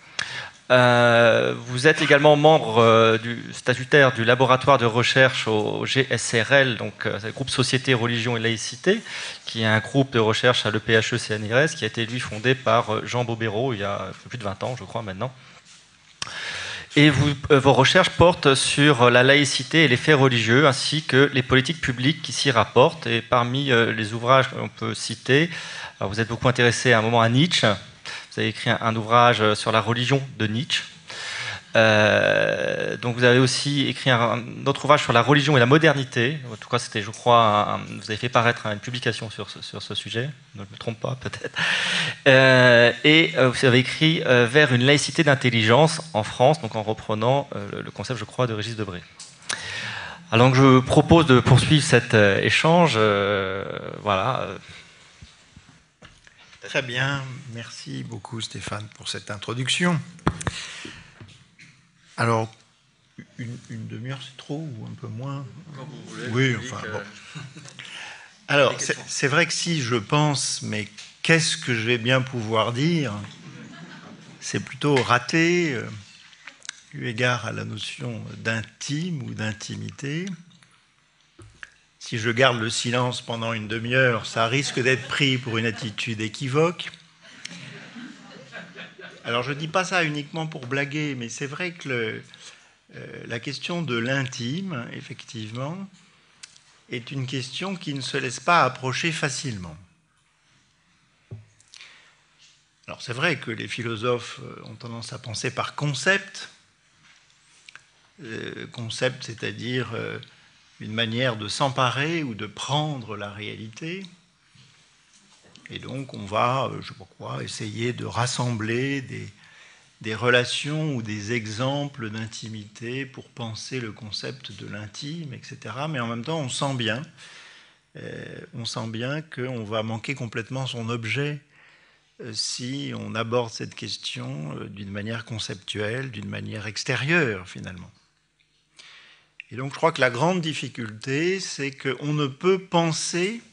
Vous êtes également membre statutaire du laboratoire de recherche au GSRL, donc c'est le groupe Société, Religion et Laïcité, qui est un groupe de recherche à l'EPHE-CNRS, qui a été lui fondé par Jean Bobéro il y a plus de 20 ans, je crois maintenant. Et vos recherches portent sur la laïcité et les faits religieux, ainsi que les politiques publiques qui s'y rapportent. Et parmi les ouvrages qu'on peut citer, alors vous êtes beaucoup intéressé à un moment à Nietzsche. Vous avez écrit un ouvrage sur la religion de Nietzsche. Donc vous avez aussi écrit un autre ouvrage sur la religion et la modernité. En tout cas, c'était, je crois, vous avez fait paraître une publication sur ce sujet. Ne me trompe pas, peut-être. Et vous avez écrit Vers une laïcité d'intelligence en France, donc en reprenant le concept, je crois, de Régis Debray. Alors donc, je propose de poursuivre cet échange. Voilà. Très bien, merci beaucoup Stéphane pour cette introduction. Alors, une demi-heure c'est trop ou un peu moins? Quand vous voulez. Oui, enfin bon. Alors, c'est vrai que si je pense, mais qu'est-ce que je vais bien pouvoir dire, c'est plutôt raté, eu égard à la notion d'intime ou d'intimité. Si je garde le silence pendant une demi-heure, ça risque d'être pris pour une attitude équivoque. Alors, je ne dis pas ça uniquement pour blaguer, mais c'est vrai que la question de l'intime, effectivement, est une question qui ne se laisse pas approcher facilement. Alors, c'est vrai que les philosophes ont tendance à penser par concept. Concept, c'est-à-dire une manière de s'emparer ou de prendre la réalité. Et donc, on va, je sais pas quoi, essayer de rassembler des relations ou des exemples d'intimité pour penser le concept de l'intime, etc. Mais en même temps, on sent bien qu'on va manquer complètement son objet si on aborde cette question d'une manière conceptuelle, d'une manière extérieure, finalement. Et donc, je crois que la grande difficulté, c'est qu'on ne peut penser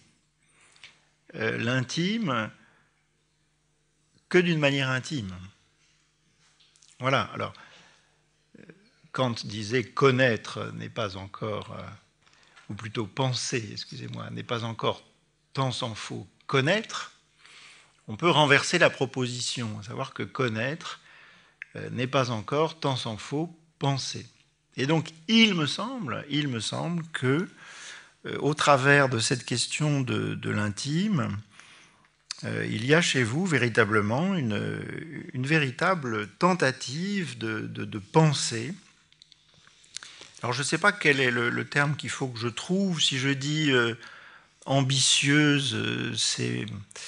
l'intime que d'une manière intime. Voilà. Alors, Kant disait connaître n'est pas encore, ou plutôt penser, excusez-moi, n'est pas encore tant s'en faut connaître. On peut renverser la proposition, à savoir que connaître n'est pas encore tant s'en faut penser. Et donc, il me semble que, au travers de cette question de l'intime, il y a chez vous véritablement une véritable tentative de penser. Alors, je ne sais pas quel est le terme qu'il faut que je trouve. Si je dis ambitieuse, c'est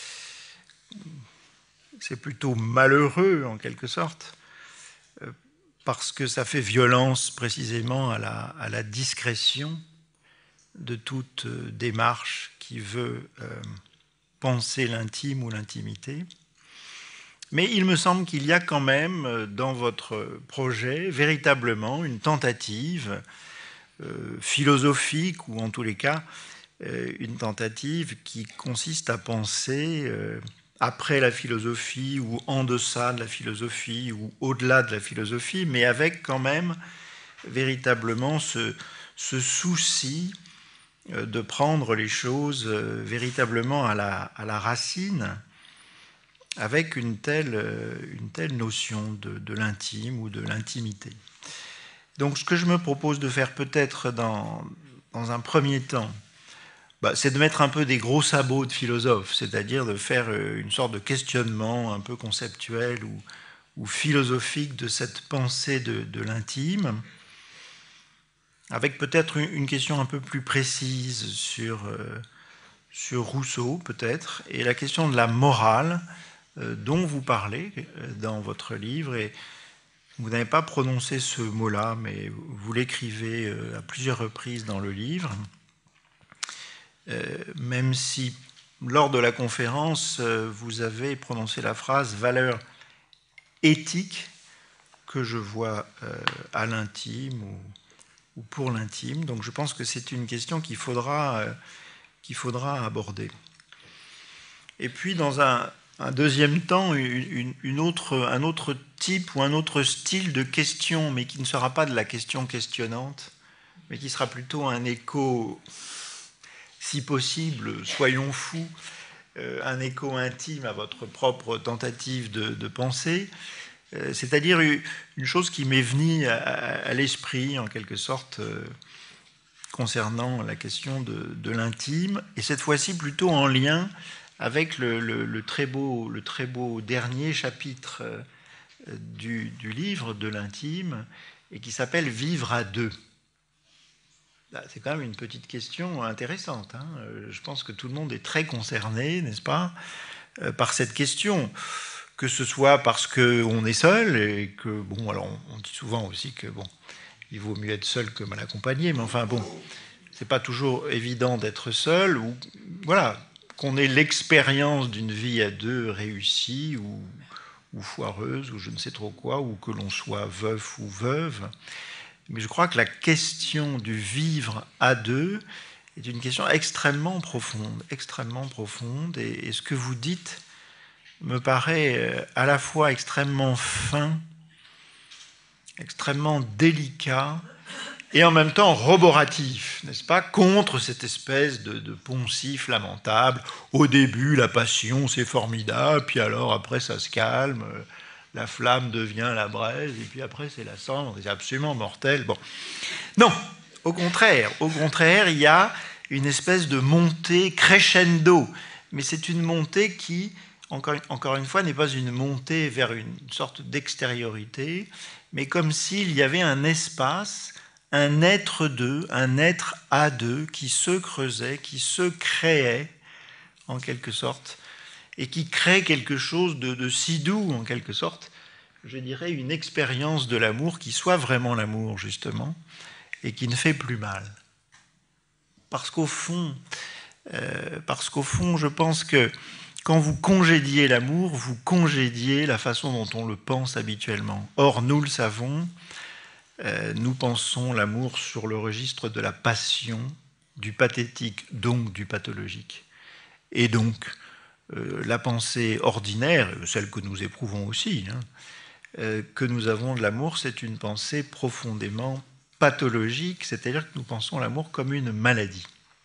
plutôt malheureux, en quelque sorte, parce que ça fait violence précisément à la discrétion de toute démarche qui veut penser l'intime ou l'intimité. Mais il me semble qu'il y a quand même dans votre projet véritablement une tentative philosophique, ou en tous les cas une tentative qui consiste à penser après la philosophie, ou en deçà de la philosophie, ou au-delà de la philosophie, mais avec quand même véritablement ce souci de prendre les choses véritablement à la racine, avec une telle notion de l'intime ou de l'intimité. Donc ce que je me propose de faire peut-être dans un premier temps, c'est de mettre un peu des gros sabots de philosophe, c'est-à-dire de faire une sorte de questionnement un peu conceptuel ou philosophique de cette pensée de l'intime, avec peut-être une question un peu plus précise sur Rousseau, peut-être, et la question de la morale dont vous parlez dans votre livre. Et vous n'avez pas prononcé ce mot-là, mais vous l'écrivez à plusieurs reprises dans le livre, même si lors de la conférence, vous avez prononcé la phrase « valeur éthique » que je vois à l'intime ou pour l'intime. Donc je pense que c'est une question qu'il faudra aborder. Et puis dans un deuxième temps, un autre type ou un autre style de question, mais qui ne sera pas de la question questionnante, mais qui sera plutôt un écho, si possible, soyons fous, un écho intime à votre propre tentative de pensée, c'est-à-dire une chose qui m'est venue à l'esprit, en quelque sorte, concernant la question de l'intime, et cette fois-ci plutôt en lien avec le très beau dernier chapitre du livre de l'intime, et qui s'appelle « Vivre à deux ». C'est quand même une petite question intéressante. Hein. Je pense que tout le monde est très concerné, n'est-ce pas, par cette question, que ce soit parce qu'on est seul, et que, bon, alors on dit souvent aussi que, bon, il vaut mieux être seul que mal accompagné, mais enfin, bon, c'est pas toujours évident d'être seul, ou, voilà, qu'on ait l'expérience d'une vie à deux réussie, ou foireuse, ou je ne sais trop quoi, ou que l'on soit veuf ou veuve. Mais je crois que la question du vivre à deux est une question extrêmement profonde, et ce que vous dites me paraît à la fois extrêmement fin, extrêmement délicat, et en même temps roboratif, n'est-ce pas, contre cette espèce de poncif lamentable. Au début, la passion, c'est formidable, puis alors après, ça se calme, la flamme devient la braise, et puis après, c'est la cendre, c'est absolument mortel. Bon. Non, au contraire, il y a une espèce de montée crescendo, mais c'est une montée qui, encore une fois, n'est pas une montée vers une sorte d'extériorité, mais comme s'il y avait un espace, un être deux, un être à deux, qui se creusait, qui se créait, en quelque sorte, et qui crée quelque chose de si doux, en quelque sorte, je dirais une expérience de l'amour qui soit vraiment l'amour, justement, et qui ne fait plus mal. Parce qu'au fond, je pense que quand vous congédiez l'amour, vous congédiez la façon dont on le pense habituellement. Or, nous le savons, nous pensons l'amour sur le registre de la passion, du pathétique, donc du pathologique. Et donc, la pensée ordinaire, celle que nous éprouvons aussi, que nous avons de l'amour, c'est une pensée profondément pathologique, c'est-à-dire que nous pensons l'amour comme une maladie.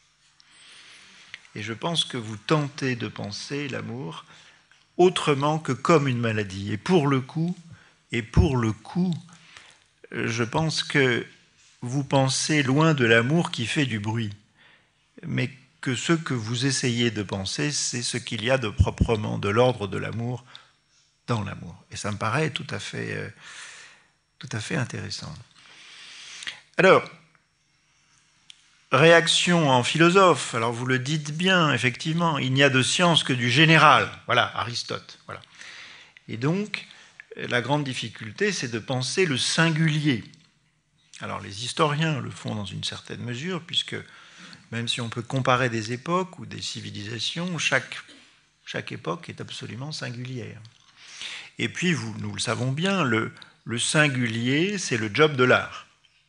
Et je pense que vous tentez de penser l'amour autrement que comme une maladie. Et pour le coup, je pense que vous pensez loin de l'amour qui fait du bruit, mais que ce que vous essayez de penser, c'est ce qu'il y a de proprement de l'ordre de l'amour dans l'amour. Et ça me paraît tout à fait intéressant. Alors, réaction en philosophe, alors vous le dites bien, effectivement, il n'y a de science que du général. Voilà, Aristote. Voilà. Et donc, la grande difficulté, c'est de penser le singulier. Alors, les historiens le font dans une certaine mesure, puisque même si on peut comparer des époques ou des civilisations, chaque époque est absolument singulière. Et puis, nous le savons bien, le singulier, c'est le job de l'art.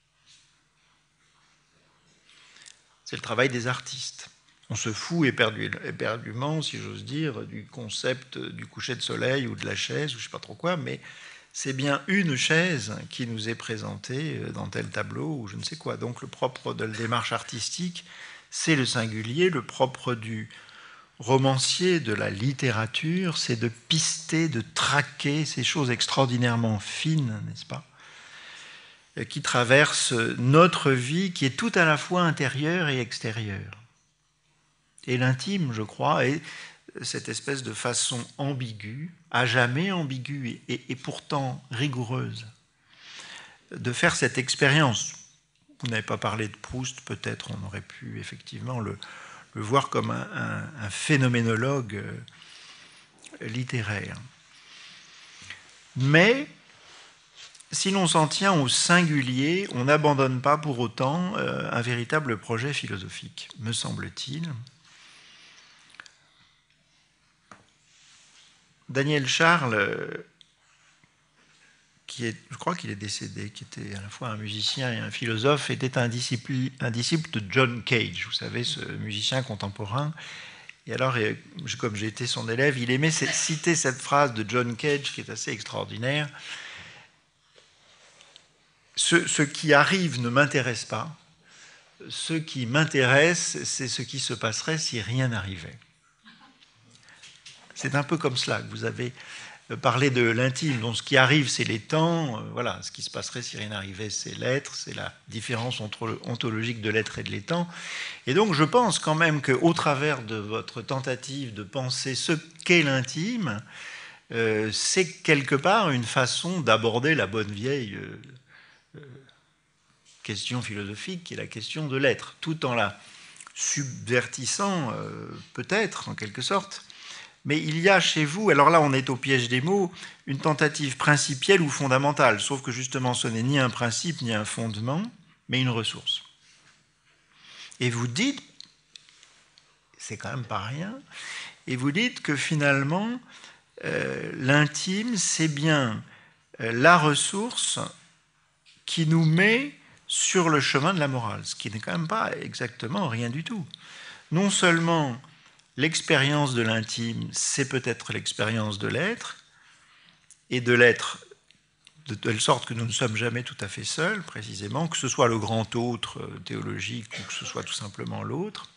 C'est le travail des artistes. On se fout éperdument, si j'ose dire, du concept du coucher de soleil ou de la chaise, ou je ne sais pas trop quoi, mais c'est bien une chaise qui nous est présentée dans tel tableau ou je ne sais quoi. Donc le propre de la démarche artistique, c'est le singulier. Le propre du romancier, de la littérature, c'est de pister, de traquer ces choses extraordinairement fines, n'est-ce pas, qui traversent notre vie, qui est tout à la fois intérieure et extérieure. Et l'intime, je crois, est cette espèce de façon ambiguë, à jamais ambiguë et pourtant rigoureuse, de faire cette expérience. Vous n'avez pas parlé de Proust, peut-être on aurait pu effectivement le voir comme un phénoménologue littéraire. Mais si l'on s'en tient au singulier, on n'abandonne pas pour autant un véritable projet philosophique, me semble-t-il. Daniel Charles, je crois qu'il est décédé, qui était à la fois un musicien et un philosophe, était un disciple de John Cage, vous savez, ce musicien contemporain. Et alors, comme j'ai été son élève, il aimait citer cette phrase de John Cage qui est assez extraordinaire. Ce qui arrive ne m'intéresse pas. Ce qui m'intéresse, c'est ce qui se passerait si rien n'arrivait. C'est un peu comme cela que vous avez parlé de l'intime. Donc ce qui arrive, c'est les temps. Voilà, ce qui se passerait si rien n'arrivait, c'est l'être. C'est la différence ontologique de l'être et de l'étant. Et donc je pense quand même qu'au travers de votre tentative de penser ce qu'est l'intime, c'est quelque part une façon d'aborder la bonne vieille question philosophique qui est la question de l'être, tout en la subvertissant peut-être en quelque sorte. Mais il y a chez vous, alors là on est au piège des mots, une tentative principielle ou fondamentale, sauf que justement ce n'est ni un principe ni un fondement, mais une ressource. Et vous dites, c'est quand même pas rien, et vous dites que finalement l'intime c'est bien la ressource qui nous met sur le chemin de la morale, ce qui n'est quand même pas exactement rien du tout. Non seulement l'expérience de l'intime, c'est peut-être l'expérience de l'être, et de l'être de telle sorte que nous ne sommes jamais tout à fait seuls, précisément, que ce soit le grand autre théologique ou que ce soit tout simplement l'autre.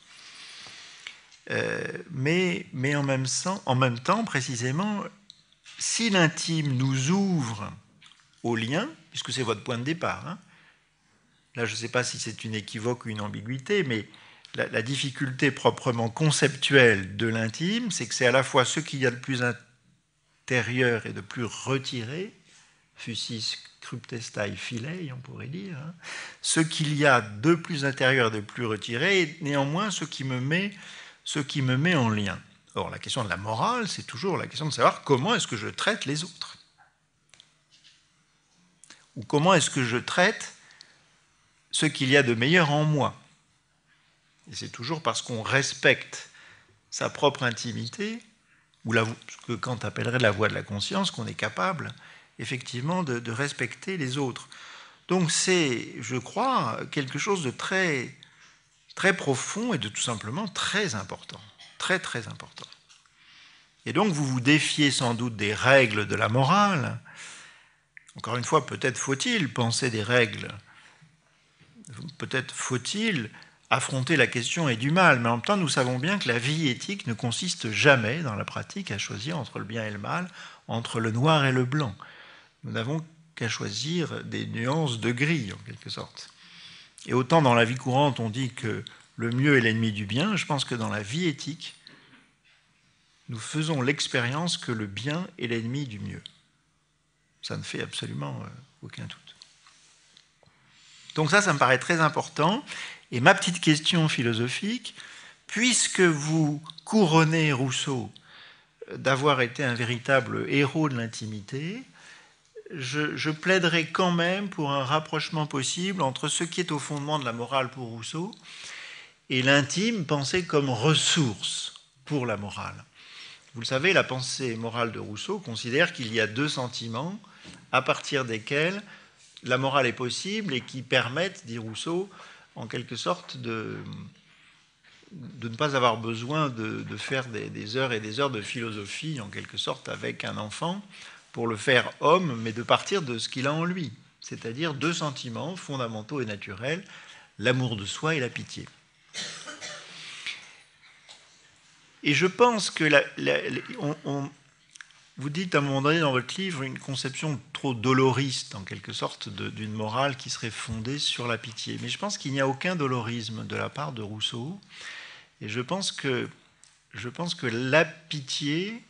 Mais en même temps, précisément, si l'intime nous ouvre au lien, puisque c'est votre point de départ, hein, là je ne sais pas si c'est une équivoque ou une ambiguïté, mais la difficulté proprement conceptuelle de l'intime, c'est que c'est à la fois ce qu'il y a de plus intérieur et de plus retiré, fusis cryptestai filei, on pourrait dire, hein, ce qu'il y a de plus intérieur et de plus retiré, et néanmoins ce qui me met en lien. Or, la question de la morale, c'est toujours la question de savoir comment est-ce que je traite les autres. Ou comment est-ce que je traite ce qu'il y a de meilleur en moi. Et c'est toujours parce qu'on respecte sa propre intimité, ou ce que Kant appellerait la voie de la conscience, qu'on est capable, effectivement, de respecter les autres. Donc c'est, je crois, quelque chose de très, très profond et de tout simplement très important. Très, très important. Et donc vous vous défiez sans doute des règles de la morale. Encore une fois, peut-être faut-il penser des règles. Peut-être faut-il affronter la question est du mal, mais en même temps, nous savons bien que la vie éthique ne consiste jamais, dans la pratique, à choisir entre le bien et le mal, entre le noir et le blanc. Nous n'avons qu'à choisir des nuances de gris, en quelque sorte. Et autant dans la vie courante, on dit que le mieux est l'ennemi du bien, je pense que dans la vie éthique, nous faisons l'expérience que le bien est l'ennemi du mieux. Ça ne fait absolument aucun doute. Donc ça me paraît très important. Et ma petite question philosophique, puisque vous couronnez Rousseau d'avoir été un véritable héros de l'intimité, je plaiderai quand même pour un rapprochement possible entre ce qui est au fondement de la morale pour Rousseau et l'intime pensé comme ressource pour la morale. Vous le savez, la pensée morale de Rousseau considère qu'il y a deux sentiments à partir desquels la morale est possible et qui permettent, dit Rousseau, en quelque sorte de ne pas avoir besoin de faire des heures et des heures de philosophie, en quelque sorte, avec un enfant, pour le faire homme, mais de partir de ce qu'il a en lui, c'est-à-dire deux sentiments fondamentaux et naturels, l'amour de soi et la pitié. Et je pense que vous dites à un moment donné dans votre livre une conception trop doloriste, en quelque sorte, d'une morale qui serait fondée sur la pitié. Mais je pense qu'il n'y a aucun dolorisme de la part de Rousseau. Et je pense que la pitié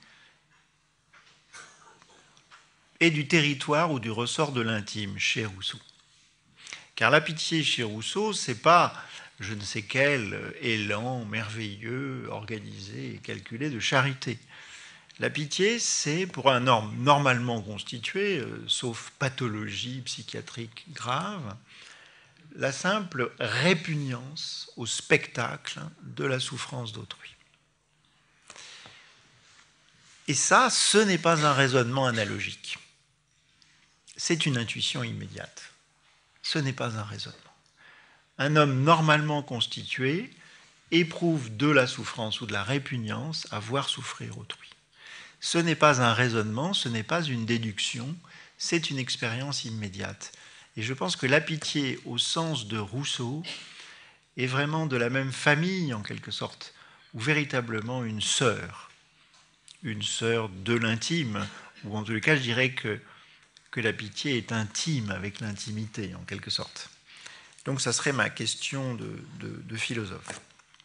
est du territoire ou du ressort de l'intime chez Rousseau. Car la pitié chez Rousseau, c'est pas je ne sais quel élan merveilleux, organisé et calculé de charité. La pitié, c'est pour un homme normalement constitué, sauf pathologie psychiatrique grave, la simple répugnance au spectacle de la souffrance d'autrui. Et ça, ce n'est pas un raisonnement analogique. C'est une intuition immédiate. Ce n'est pas un raisonnement. Un homme normalement constitué éprouve de la souffrance ou de la répugnance à voir souffrir autrui. Ce n'est pas un raisonnement, ce n'est pas une déduction, c'est une expérience immédiate. Et je pense que la pitié, au sens de Rousseau, est vraiment de la même famille, en quelque sorte, ou véritablement une sœur de l'intime, ou en tout cas, je dirais que la pitié est intime avec l'intimité, en quelque sorte. Donc, ça serait ma question de philosophe.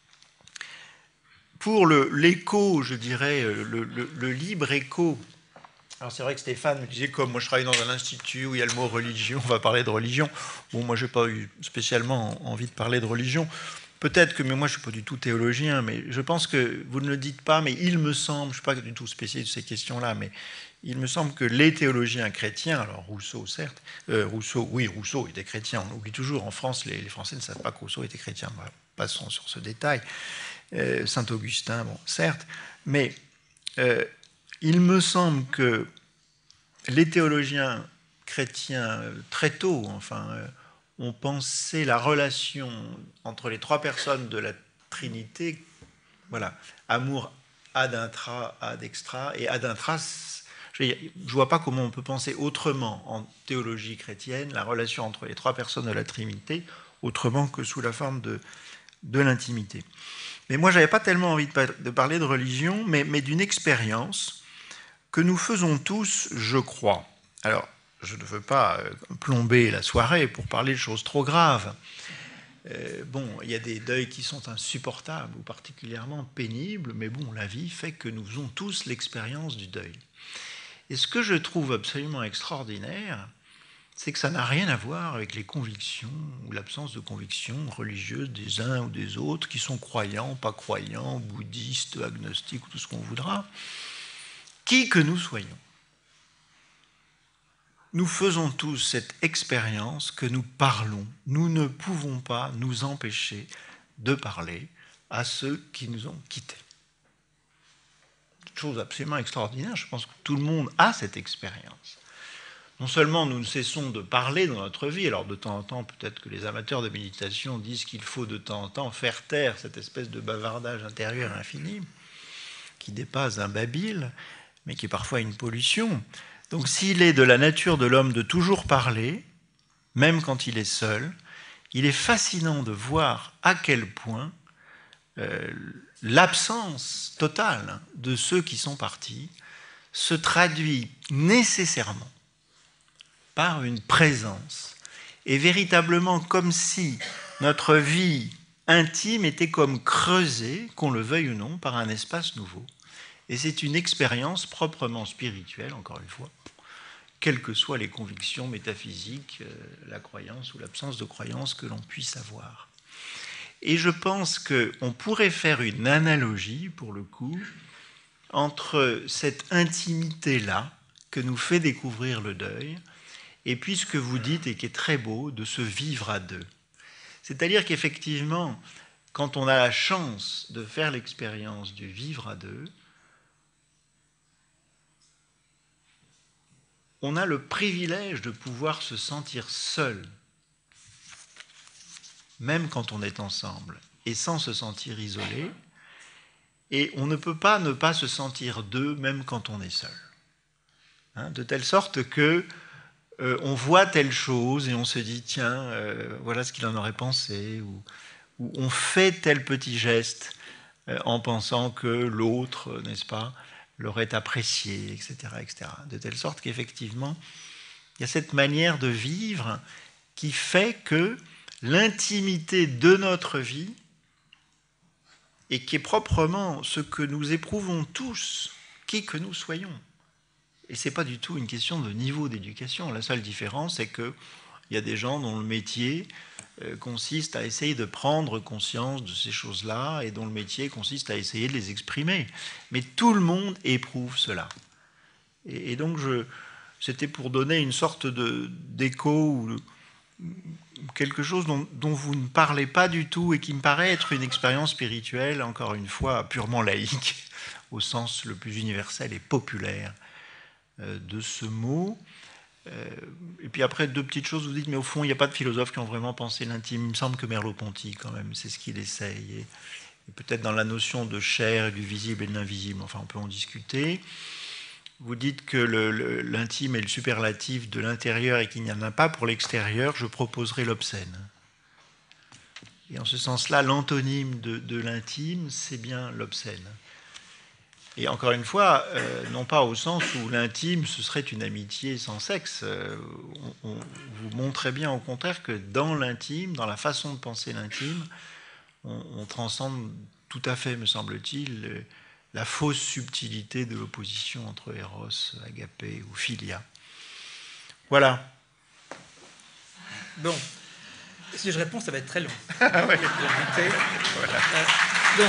Pour l'écho, je dirais, le libre écho. Alors, c'est vrai que Stéphane me disait, comme moi je travaille dans un institut où il y a le mot religion, on va parler de religion. Bon, moi, je n'ai pas eu spécialement envie de parler de religion. Peut-être que, mais moi, je ne suis pas du tout théologien, mais je pense que vous ne le dites pas, mais il me semble, je ne suis pas du tout spécialiste de ces questions-là, mais il me semble que les théologiens chrétiens, alors Rousseau certes, Rousseau était chrétien, on oublie toujours, en France, les Français ne savent pas que Rousseau était chrétien, passons sur ce détail, Saint-Augustin, bon, certes, mais il me semble que les théologiens chrétiens, très tôt, ont pensé la relation entre les trois personnes de la Trinité, voilà, amour ad intra, ad extra, et ad intra, je ne vois pas comment on peut penser autrement en théologie chrétienne la relation entre les trois personnes de la Trinité, autrement que sous la forme de l'intimité. Mais moi, je n'avais pas tellement envie de parler de religion, mais d'une expérience que nous faisons tous, je crois. Alors, je ne veux pas plomber la soirée pour parler de choses trop graves. Bon, il y a des deuils qui sont insupportables ou particulièrement pénibles, mais bon, la vie fait que nous faisons tous l'expérience du deuil. Et ce que je trouve absolument extraordinaire, c'est que ça n'a rien à voir avec les convictions ou l'absence de convictions religieuses des uns ou des autres, qui sont croyants, pas croyants, bouddhistes, agnostiques, ou tout ce qu'on voudra. Qui que nous soyons, nous faisons tous cette expérience que nous parlons. Nous ne pouvons pas nous empêcher de parler à ceux qui nous ont quittés. Chose absolument extraordinaire, je pense que tout le monde a cette expérience. Non seulement nous ne cessons de parler dans notre vie, alors de temps en temps, peut-être que les amateurs de méditation disent qu'il faut de temps en temps faire taire cette espèce de bavardage intérieur infini, qui dépasse un babil, mais qui est parfois une pollution. Donc s'il est de la nature de l'homme de toujours parler, même quand il est seul, il est fascinant de voir à quel point l'absence totale de ceux qui sont partis se traduit nécessairement par une présence, et véritablement comme si notre vie intime était comme creusée, qu'on le veuille ou non, par un espace nouveau. Et c'est une expérience proprement spirituelle, encore une fois, quelles que soient les convictions métaphysiques, la croyance ou l'absence de croyance que l'on puisse avoir. Et je pense qu'on pourrait faire une analogie, pour le coup, entre cette intimité-là que nous fait découvrir le deuil, et puis ce que vous dites, et qui est très beau, de se vivre à deux. C'est-à-dire qu'effectivement, quand on a la chance de faire l'expérience du vivre à deux, on a le privilège de pouvoir se sentir seul, même quand on est ensemble, et sans se sentir isolé. Et on ne peut pas ne pas se sentir deux, même quand on est seul. Hein, de telle sorte que on voit telle chose et on se dit, tiens, voilà ce qu'il en aurait pensé, ou on fait tel petit geste en pensant que l'autre, n'est-ce pas, l'aurait apprécié, etc., etc. De telle sorte qu'effectivement, il y a cette manière de vivre qui fait que l'intimité de notre vie, et qui est proprement ce que nous éprouvons tous, qui que nous soyons. Et ce n'est pas du tout une question de niveau d'éducation. La seule différence, c'est qu'il y a des gens dont le métier consiste à essayer de prendre conscience de ces choses-là et dont le métier consiste à essayer de les exprimer. Mais tout le monde éprouve cela. Et donc, c'était pour donner une sorte d'écho ou quelque chose dont vous ne parlez pas du tout et qui me paraît être une expérience spirituelle, encore une fois, purement laïque, au sens le plus universel et populaire de ce mot. Et puis après, deux petites choses, vous dites, mais au fond, il n'y a pas de philosophes qui ont vraiment pensé l'intime. Il me semble que Merleau-Ponty, quand même, c'est ce qu'il essaye. Et peut-être dans la notion de chair, du visible et de l'invisible, enfin, on peut en discuter. Vous dites que l'intime est le superlatif de l'intérieur et qu'il n'y en a pas pour l'extérieur, je proposerai l'obscène. Et en ce sens-là, l'antonyme de l'intime, c'est bien l'obscène. Et encore une fois, non pas au sens où l'intime, ce serait une amitié sans sexe. Vous montrez bien au contraire que dans l'intime, dans la façon de penser l'intime, on transcende tout à fait, me semble-t-il, la fausse subtilité de l'opposition entre Eros, Agapé ou Philia. Voilà. Bon, si je réponds, ça va être très long. Ouais. Voilà. Donc,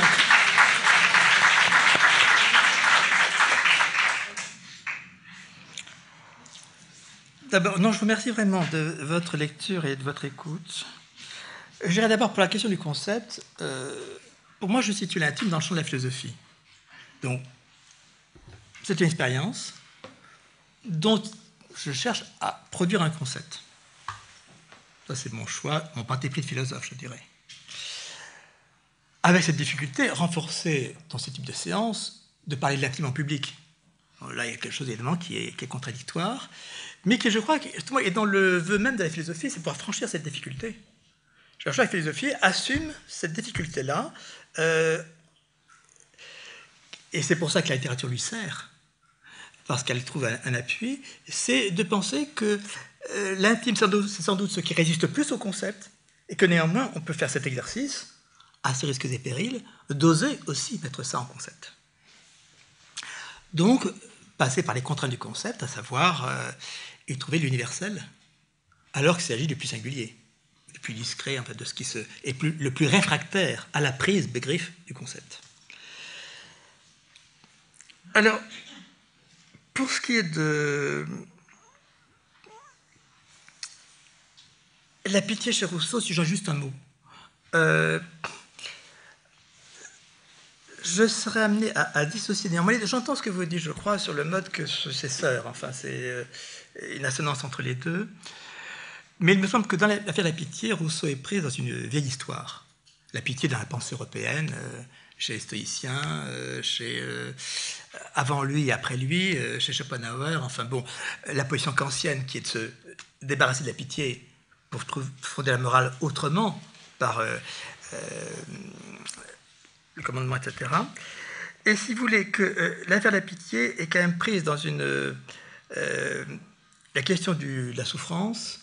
d'abord, non, je vous remercie vraiment de votre lecture et de votre écoute. Je dirais d'abord pour la question du concept. Pour moi, je situe l'intime dans le champ de la philosophie. Donc, c'est une expérience dont je cherche à produire un concept. Ça, c'est mon choix, mon parti pris de philosophe, je dirais. Avec cette difficulté renforcée dans ce type de séance de parler de l'intime en public. Alors là, il y a quelque chose, évidemment, qui est contradictoire, mais qui, je crois, justement, est dans le vœu même de la philosophie, c'est pouvoir franchir cette difficulté. Je crois que la philosophie assume cette difficulté-là, et c'est pour ça que la littérature lui sert, parce qu'elle trouve un appui, c'est de penser que l'intime, c'est sans doute ce qui résiste plus au concept, et que néanmoins, on peut faire cet exercice, à ses risques et périls, d'oser aussi mettre ça en concept. Donc, passer par les contraintes du concept, à savoir y trouver l'universel, alors qu'il s'agit du plus singulier, du plus discret, en fait, de ce qui est le plus réfractaire à la prise, Begriff, du concept. Alors, pour ce qui est de la pitié chez Rousseau, si j'en juste un mot, je serais amené à dissocier néanmoins. J'entends ce que vous dites, je crois, sur le mode que c'est sœur. Enfin, c'est une assonance entre les deux. Mais il me semble que dans l'affaire de la pitié, Rousseau est pris dans une vieille histoire. La pitié dans la pensée européenne, chez les stoïciens, avant lui et après lui, chez Schopenhauer. Enfin bon, la position kantienne qui est de se débarrasser de la pitié pour fonder la morale autrement, par le commandement, etc. Et si vous voulez que l'affaire de la pitié est quand même prise dans la question de la souffrance,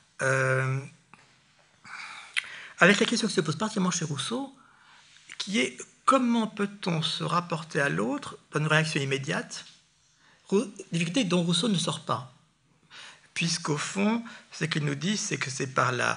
avec la question qui se pose particulièrement chez Rousseau, qui est comment peut-on se rapporter à l'autre dans une réaction immédiate, difficulté dont Rousseau ne sort pas, puisqu'au fond, ce qu'il nous dit, c'est que c'est par la...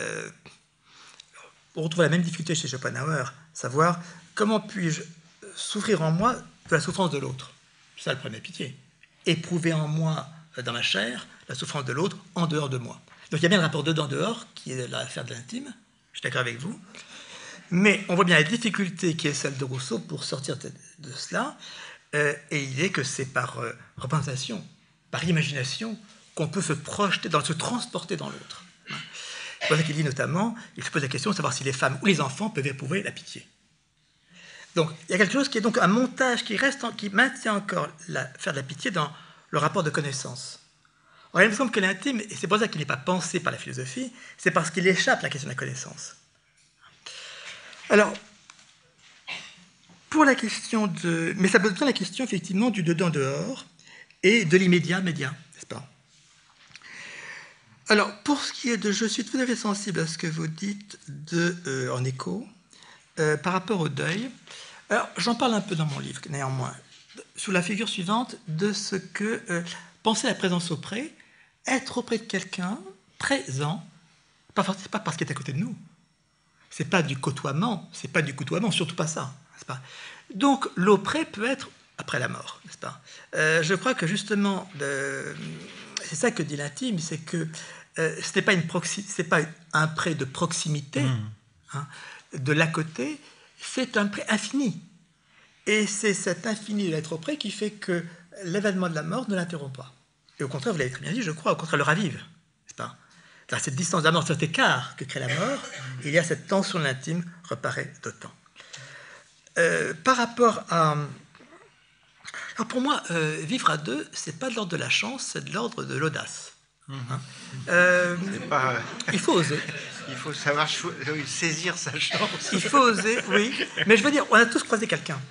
on retrouve la même difficulté chez Schopenhauer, savoir comment puis-je souffrir en moi de la souffrance de l'autre. C'est ça le problème de la pitié. Éprouver en moi, dans ma chair, la souffrance de l'autre en dehors de moi. Donc il y a bien le rapport dedans-dehors, qui est l'affaire de l'intime, je suis d'accord avec vous, mais on voit bien la difficulté qui est celle de Rousseau pour sortir de cela, et il est que c'est par représentation par imagination, qu'on peut se projeter, se transporter dans l'autre. C'est pour ça qu'il dit notamment, il se pose la question de savoir si les femmes ou les enfants peuvent éprouver la pitié. Donc, il y a quelque chose qui est donc un montage qui maintient encore faire de la pitié dans le rapport de connaissance. Or, il me semble que l'intime, et c'est pour ça qu'il n'est pas pensé par la philosophie, c'est parce qu'il échappe à la question de la connaissance. Alors, pour la question de... Mais ça pose bien la question, effectivement, du dedans-dehors et de l'immédiat-médiat, n'est-ce pas? Alors, pour ce qui est de... Je suis tout à fait sensible à ce que vous dites en écho, par rapport au deuil. Alors, j'en parle un peu dans mon livre, néanmoins, sous la figure suivante de ce que penser à la présence auprès, être auprès de quelqu'un, présent, pas parce qu'il est à côté de nous. C'est pas du côtoiement, surtout pas ça, n'est-ce pas? Donc, l'auprès peut être après la mort, n'est-ce pas? Je crois que justement, c'est ça que dit l'intime, c'est que ce n'est pas un prêt de proximité, hein, de l'à côté, c'est un prêt infini. Et c'est cet infini de l'être auprès qui fait que l'événement de la mort ne l'interrompt pas. Et au contraire, vous l'avez très bien dit, je crois, au contraire, le ravive, n'est-ce pas? Dans cette distance de la mort, cet écart que crée la mort, il y a cette tension de l'intime reparaît d'autant. Par rapport à... Alors pour moi, vivre à deux, c'est pas de l'ordre de la chance, c'est de l'ordre de l'audace. Hein? Il faut oser. Il faut savoir saisir sa chance. Il faut oser, oui. Mais je veux dire, on a tous croisé quelqu'un.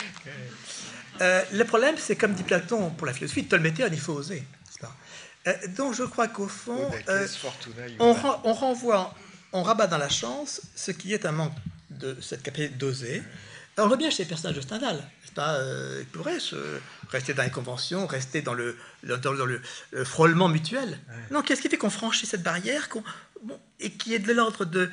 Le problème, c'est comme dit Platon pour la philosophie, Tolméthéon, il faut oser. Donc je crois qu'au fond, on rabat dans la chance ce qui est un manque de cette capacité d'oser. Alors, on voit bien chez les personnages de Stendhal, n'est-ce pas? Ils pourraient rester dans les conventions, rester dans le frôlement mutuel. Ouais. Non, qu'est-ce qui fait qu'on franchit cette barrière et qui est de l'ordre de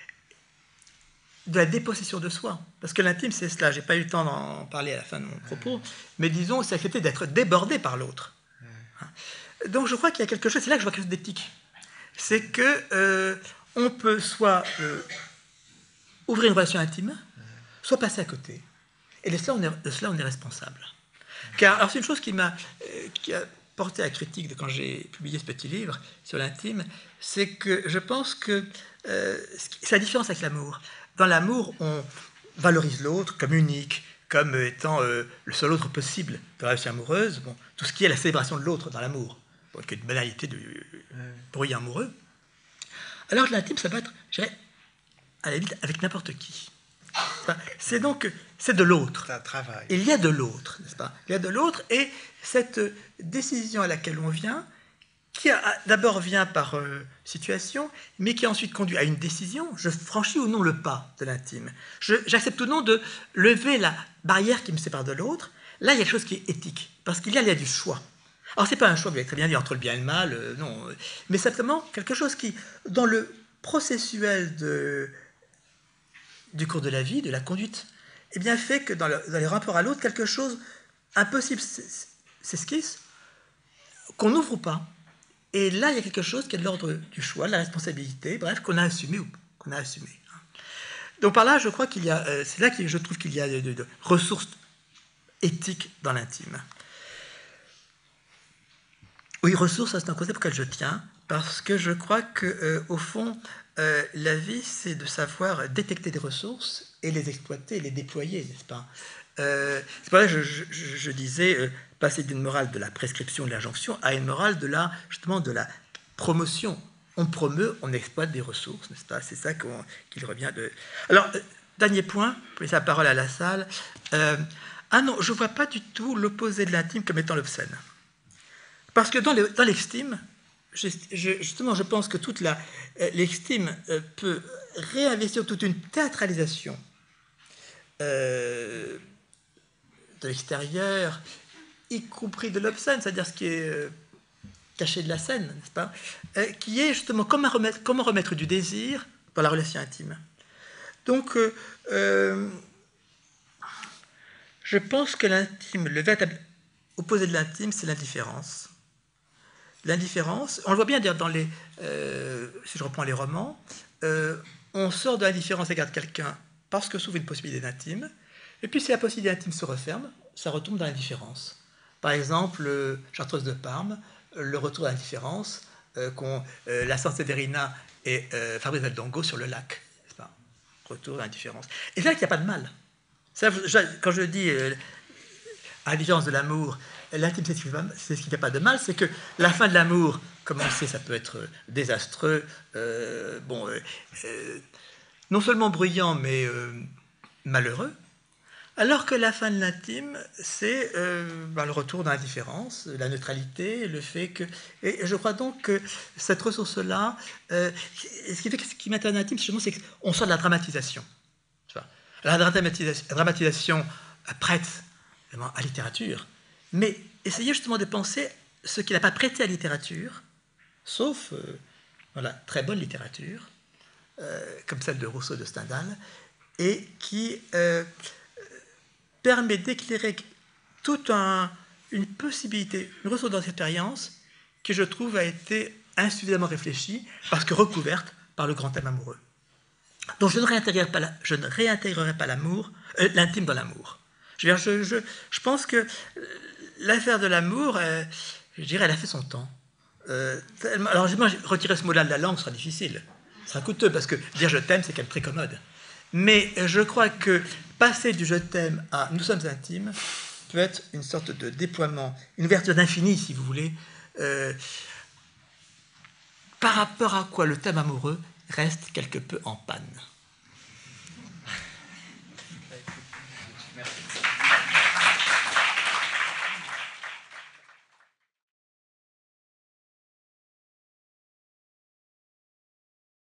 la dépossession de soi? Parce que l'intime, c'est cela. Je n'ai pas eu le temps d'en parler à la fin de mon propos, mais disons, c'est accepter d'être débordé par l'autre. Donc, je crois qu'il y a quelque chose, c'est là que je vois quelque chose d'éthique. C'est que on peut soit ouvrir une relation intime, soit passer à côté. Et de cela, on est responsable. Car, alors c'est une chose qui a porté à la critique de quand j'ai publié ce petit livre sur l'intime, c'est que je pense que c'est la différence avec l'amour. Dans l'amour, on valorise l'autre comme unique, comme étant le seul autre possible dans la relation amoureuse. Bon, tout ce qui est la célébration de l'autre dans l'amour, qui est une banalité du bruit amoureux. Alors l'intime, ça peut être, je dirais, à la limite, avec n'importe qui. C'est donc, c'est de l'autre. C'est un travail. Il y a de l'autre, n'est-ce pas? Il y a de l'autre, et cette décision à laquelle on vient, qui d'abord vient par situation, mais qui ensuite conduit à une décision, je franchis ou non le pas de l'intime. J'accepte ou non de lever la barrière qui me sépare de l'autre. Là, il y a quelque chose qui est éthique, parce qu'il y a du choix. Alors, ce n'est pas un choix, vous l'avez très bien dit, entre le bien et le mal, non, mais simplement quelque chose qui, dans le processuel du cours de la vie, de la conduite, eh bien, fait que dans les rapports à l'autre, quelque chose impossible s'esquisse, qu'on n'ouvre pas. Et là, il y a quelque chose qui est de l'ordre du choix, de la responsabilité, bref, qu'on a assumé ou qu'on a assumé. Donc par là, je crois qu'il y a, c'est là que je trouve qu'il y a de ressources éthiques dans l'intime. Oui, ressources, c'est un concept auquel je tiens, parce que je crois que, au fond, la vie, c'est de savoir détecter des ressources et les exploiter, et les déployer, n'est-ce pas? C'est pour ça que je disais passer d'une morale de la prescription, de l'injonction, à une morale justement de la promotion. On promeut, on exploite des ressources, n'est-ce pas? C'est ça qu'il revient de... Alors, dernier point, pour laisser la parole à la salle. Ah non, je ne vois pas du tout l'opposé de l'intime comme étant l'obscène. Parce que dans l'estime, justement, je pense que toute l'estime peut réinvestir toute une théâtralisation de l'extérieur, y compris de l'obscène, c'est-à-dire ce qui est caché de la scène, n'est-ce pas, qui est justement comment remettre du désir dans la relation intime. Donc, je pense que l'intime, le véritable opposé de l'intime, c'est l'indifférence. L'indifférence, on le voit bien dire dans les... si je reprends les romans, on sort de l'indifférence à l'égard de quelqu'un parce que s'ouvre une possibilité d'intime, et puis si la possibilité d'intime se referme, ça retombe dans l'indifférence. Par exemple, Chartreuse de Parme, le retour à l'indifférence qu'ont la Sanseverina et Fabrice Del sur le lac. Pas retour à l'indifférence. Et c'est là qu'il n'y a pas de mal. Ça, quand je dis à la différence de l'amour, l'intime, c'est ce qui ne fait pas de mal, c'est que la fin de l'amour, comme on sait, ça peut être désastreux, non seulement bruyant, mais malheureux, alors que la fin de l'intime, c'est le retour dans l'indifférence, la neutralité, le fait que... Et je crois donc que cette ressource-là, ce qui m'intéresse dans l'intime, c'est qu'on sort de la dramatisation. Tu vois. La dramatisation prête à la littérature, mais essayez justement de penser ce qui n'a pas prêté à la littérature, sauf la très bonne littérature, comme celle de Rousseau et de Stendhal, et qui permet d'éclairer toute une possibilité, une ressource d'expérience qui, je trouve, a été insuffisamment réfléchie parce que recouverte par le grand thème amoureux. Donc je ne réintégrerai pas l'amour, l'intime dans l'amour. Je pense que l'affaire de l'amour, je dirais, elle a fait son temps. Alors, moi, retirer ce mot-là de la langue sera difficile. Ce sera coûteux, parce que dire je t'aime, c'est quand même très commode. Mais je crois que passer du je t'aime à nous sommes intimes peut être une sorte de déploiement, une ouverture d'infini, si vous voulez, par rapport à quoi le thème amoureux reste quelque peu en panne.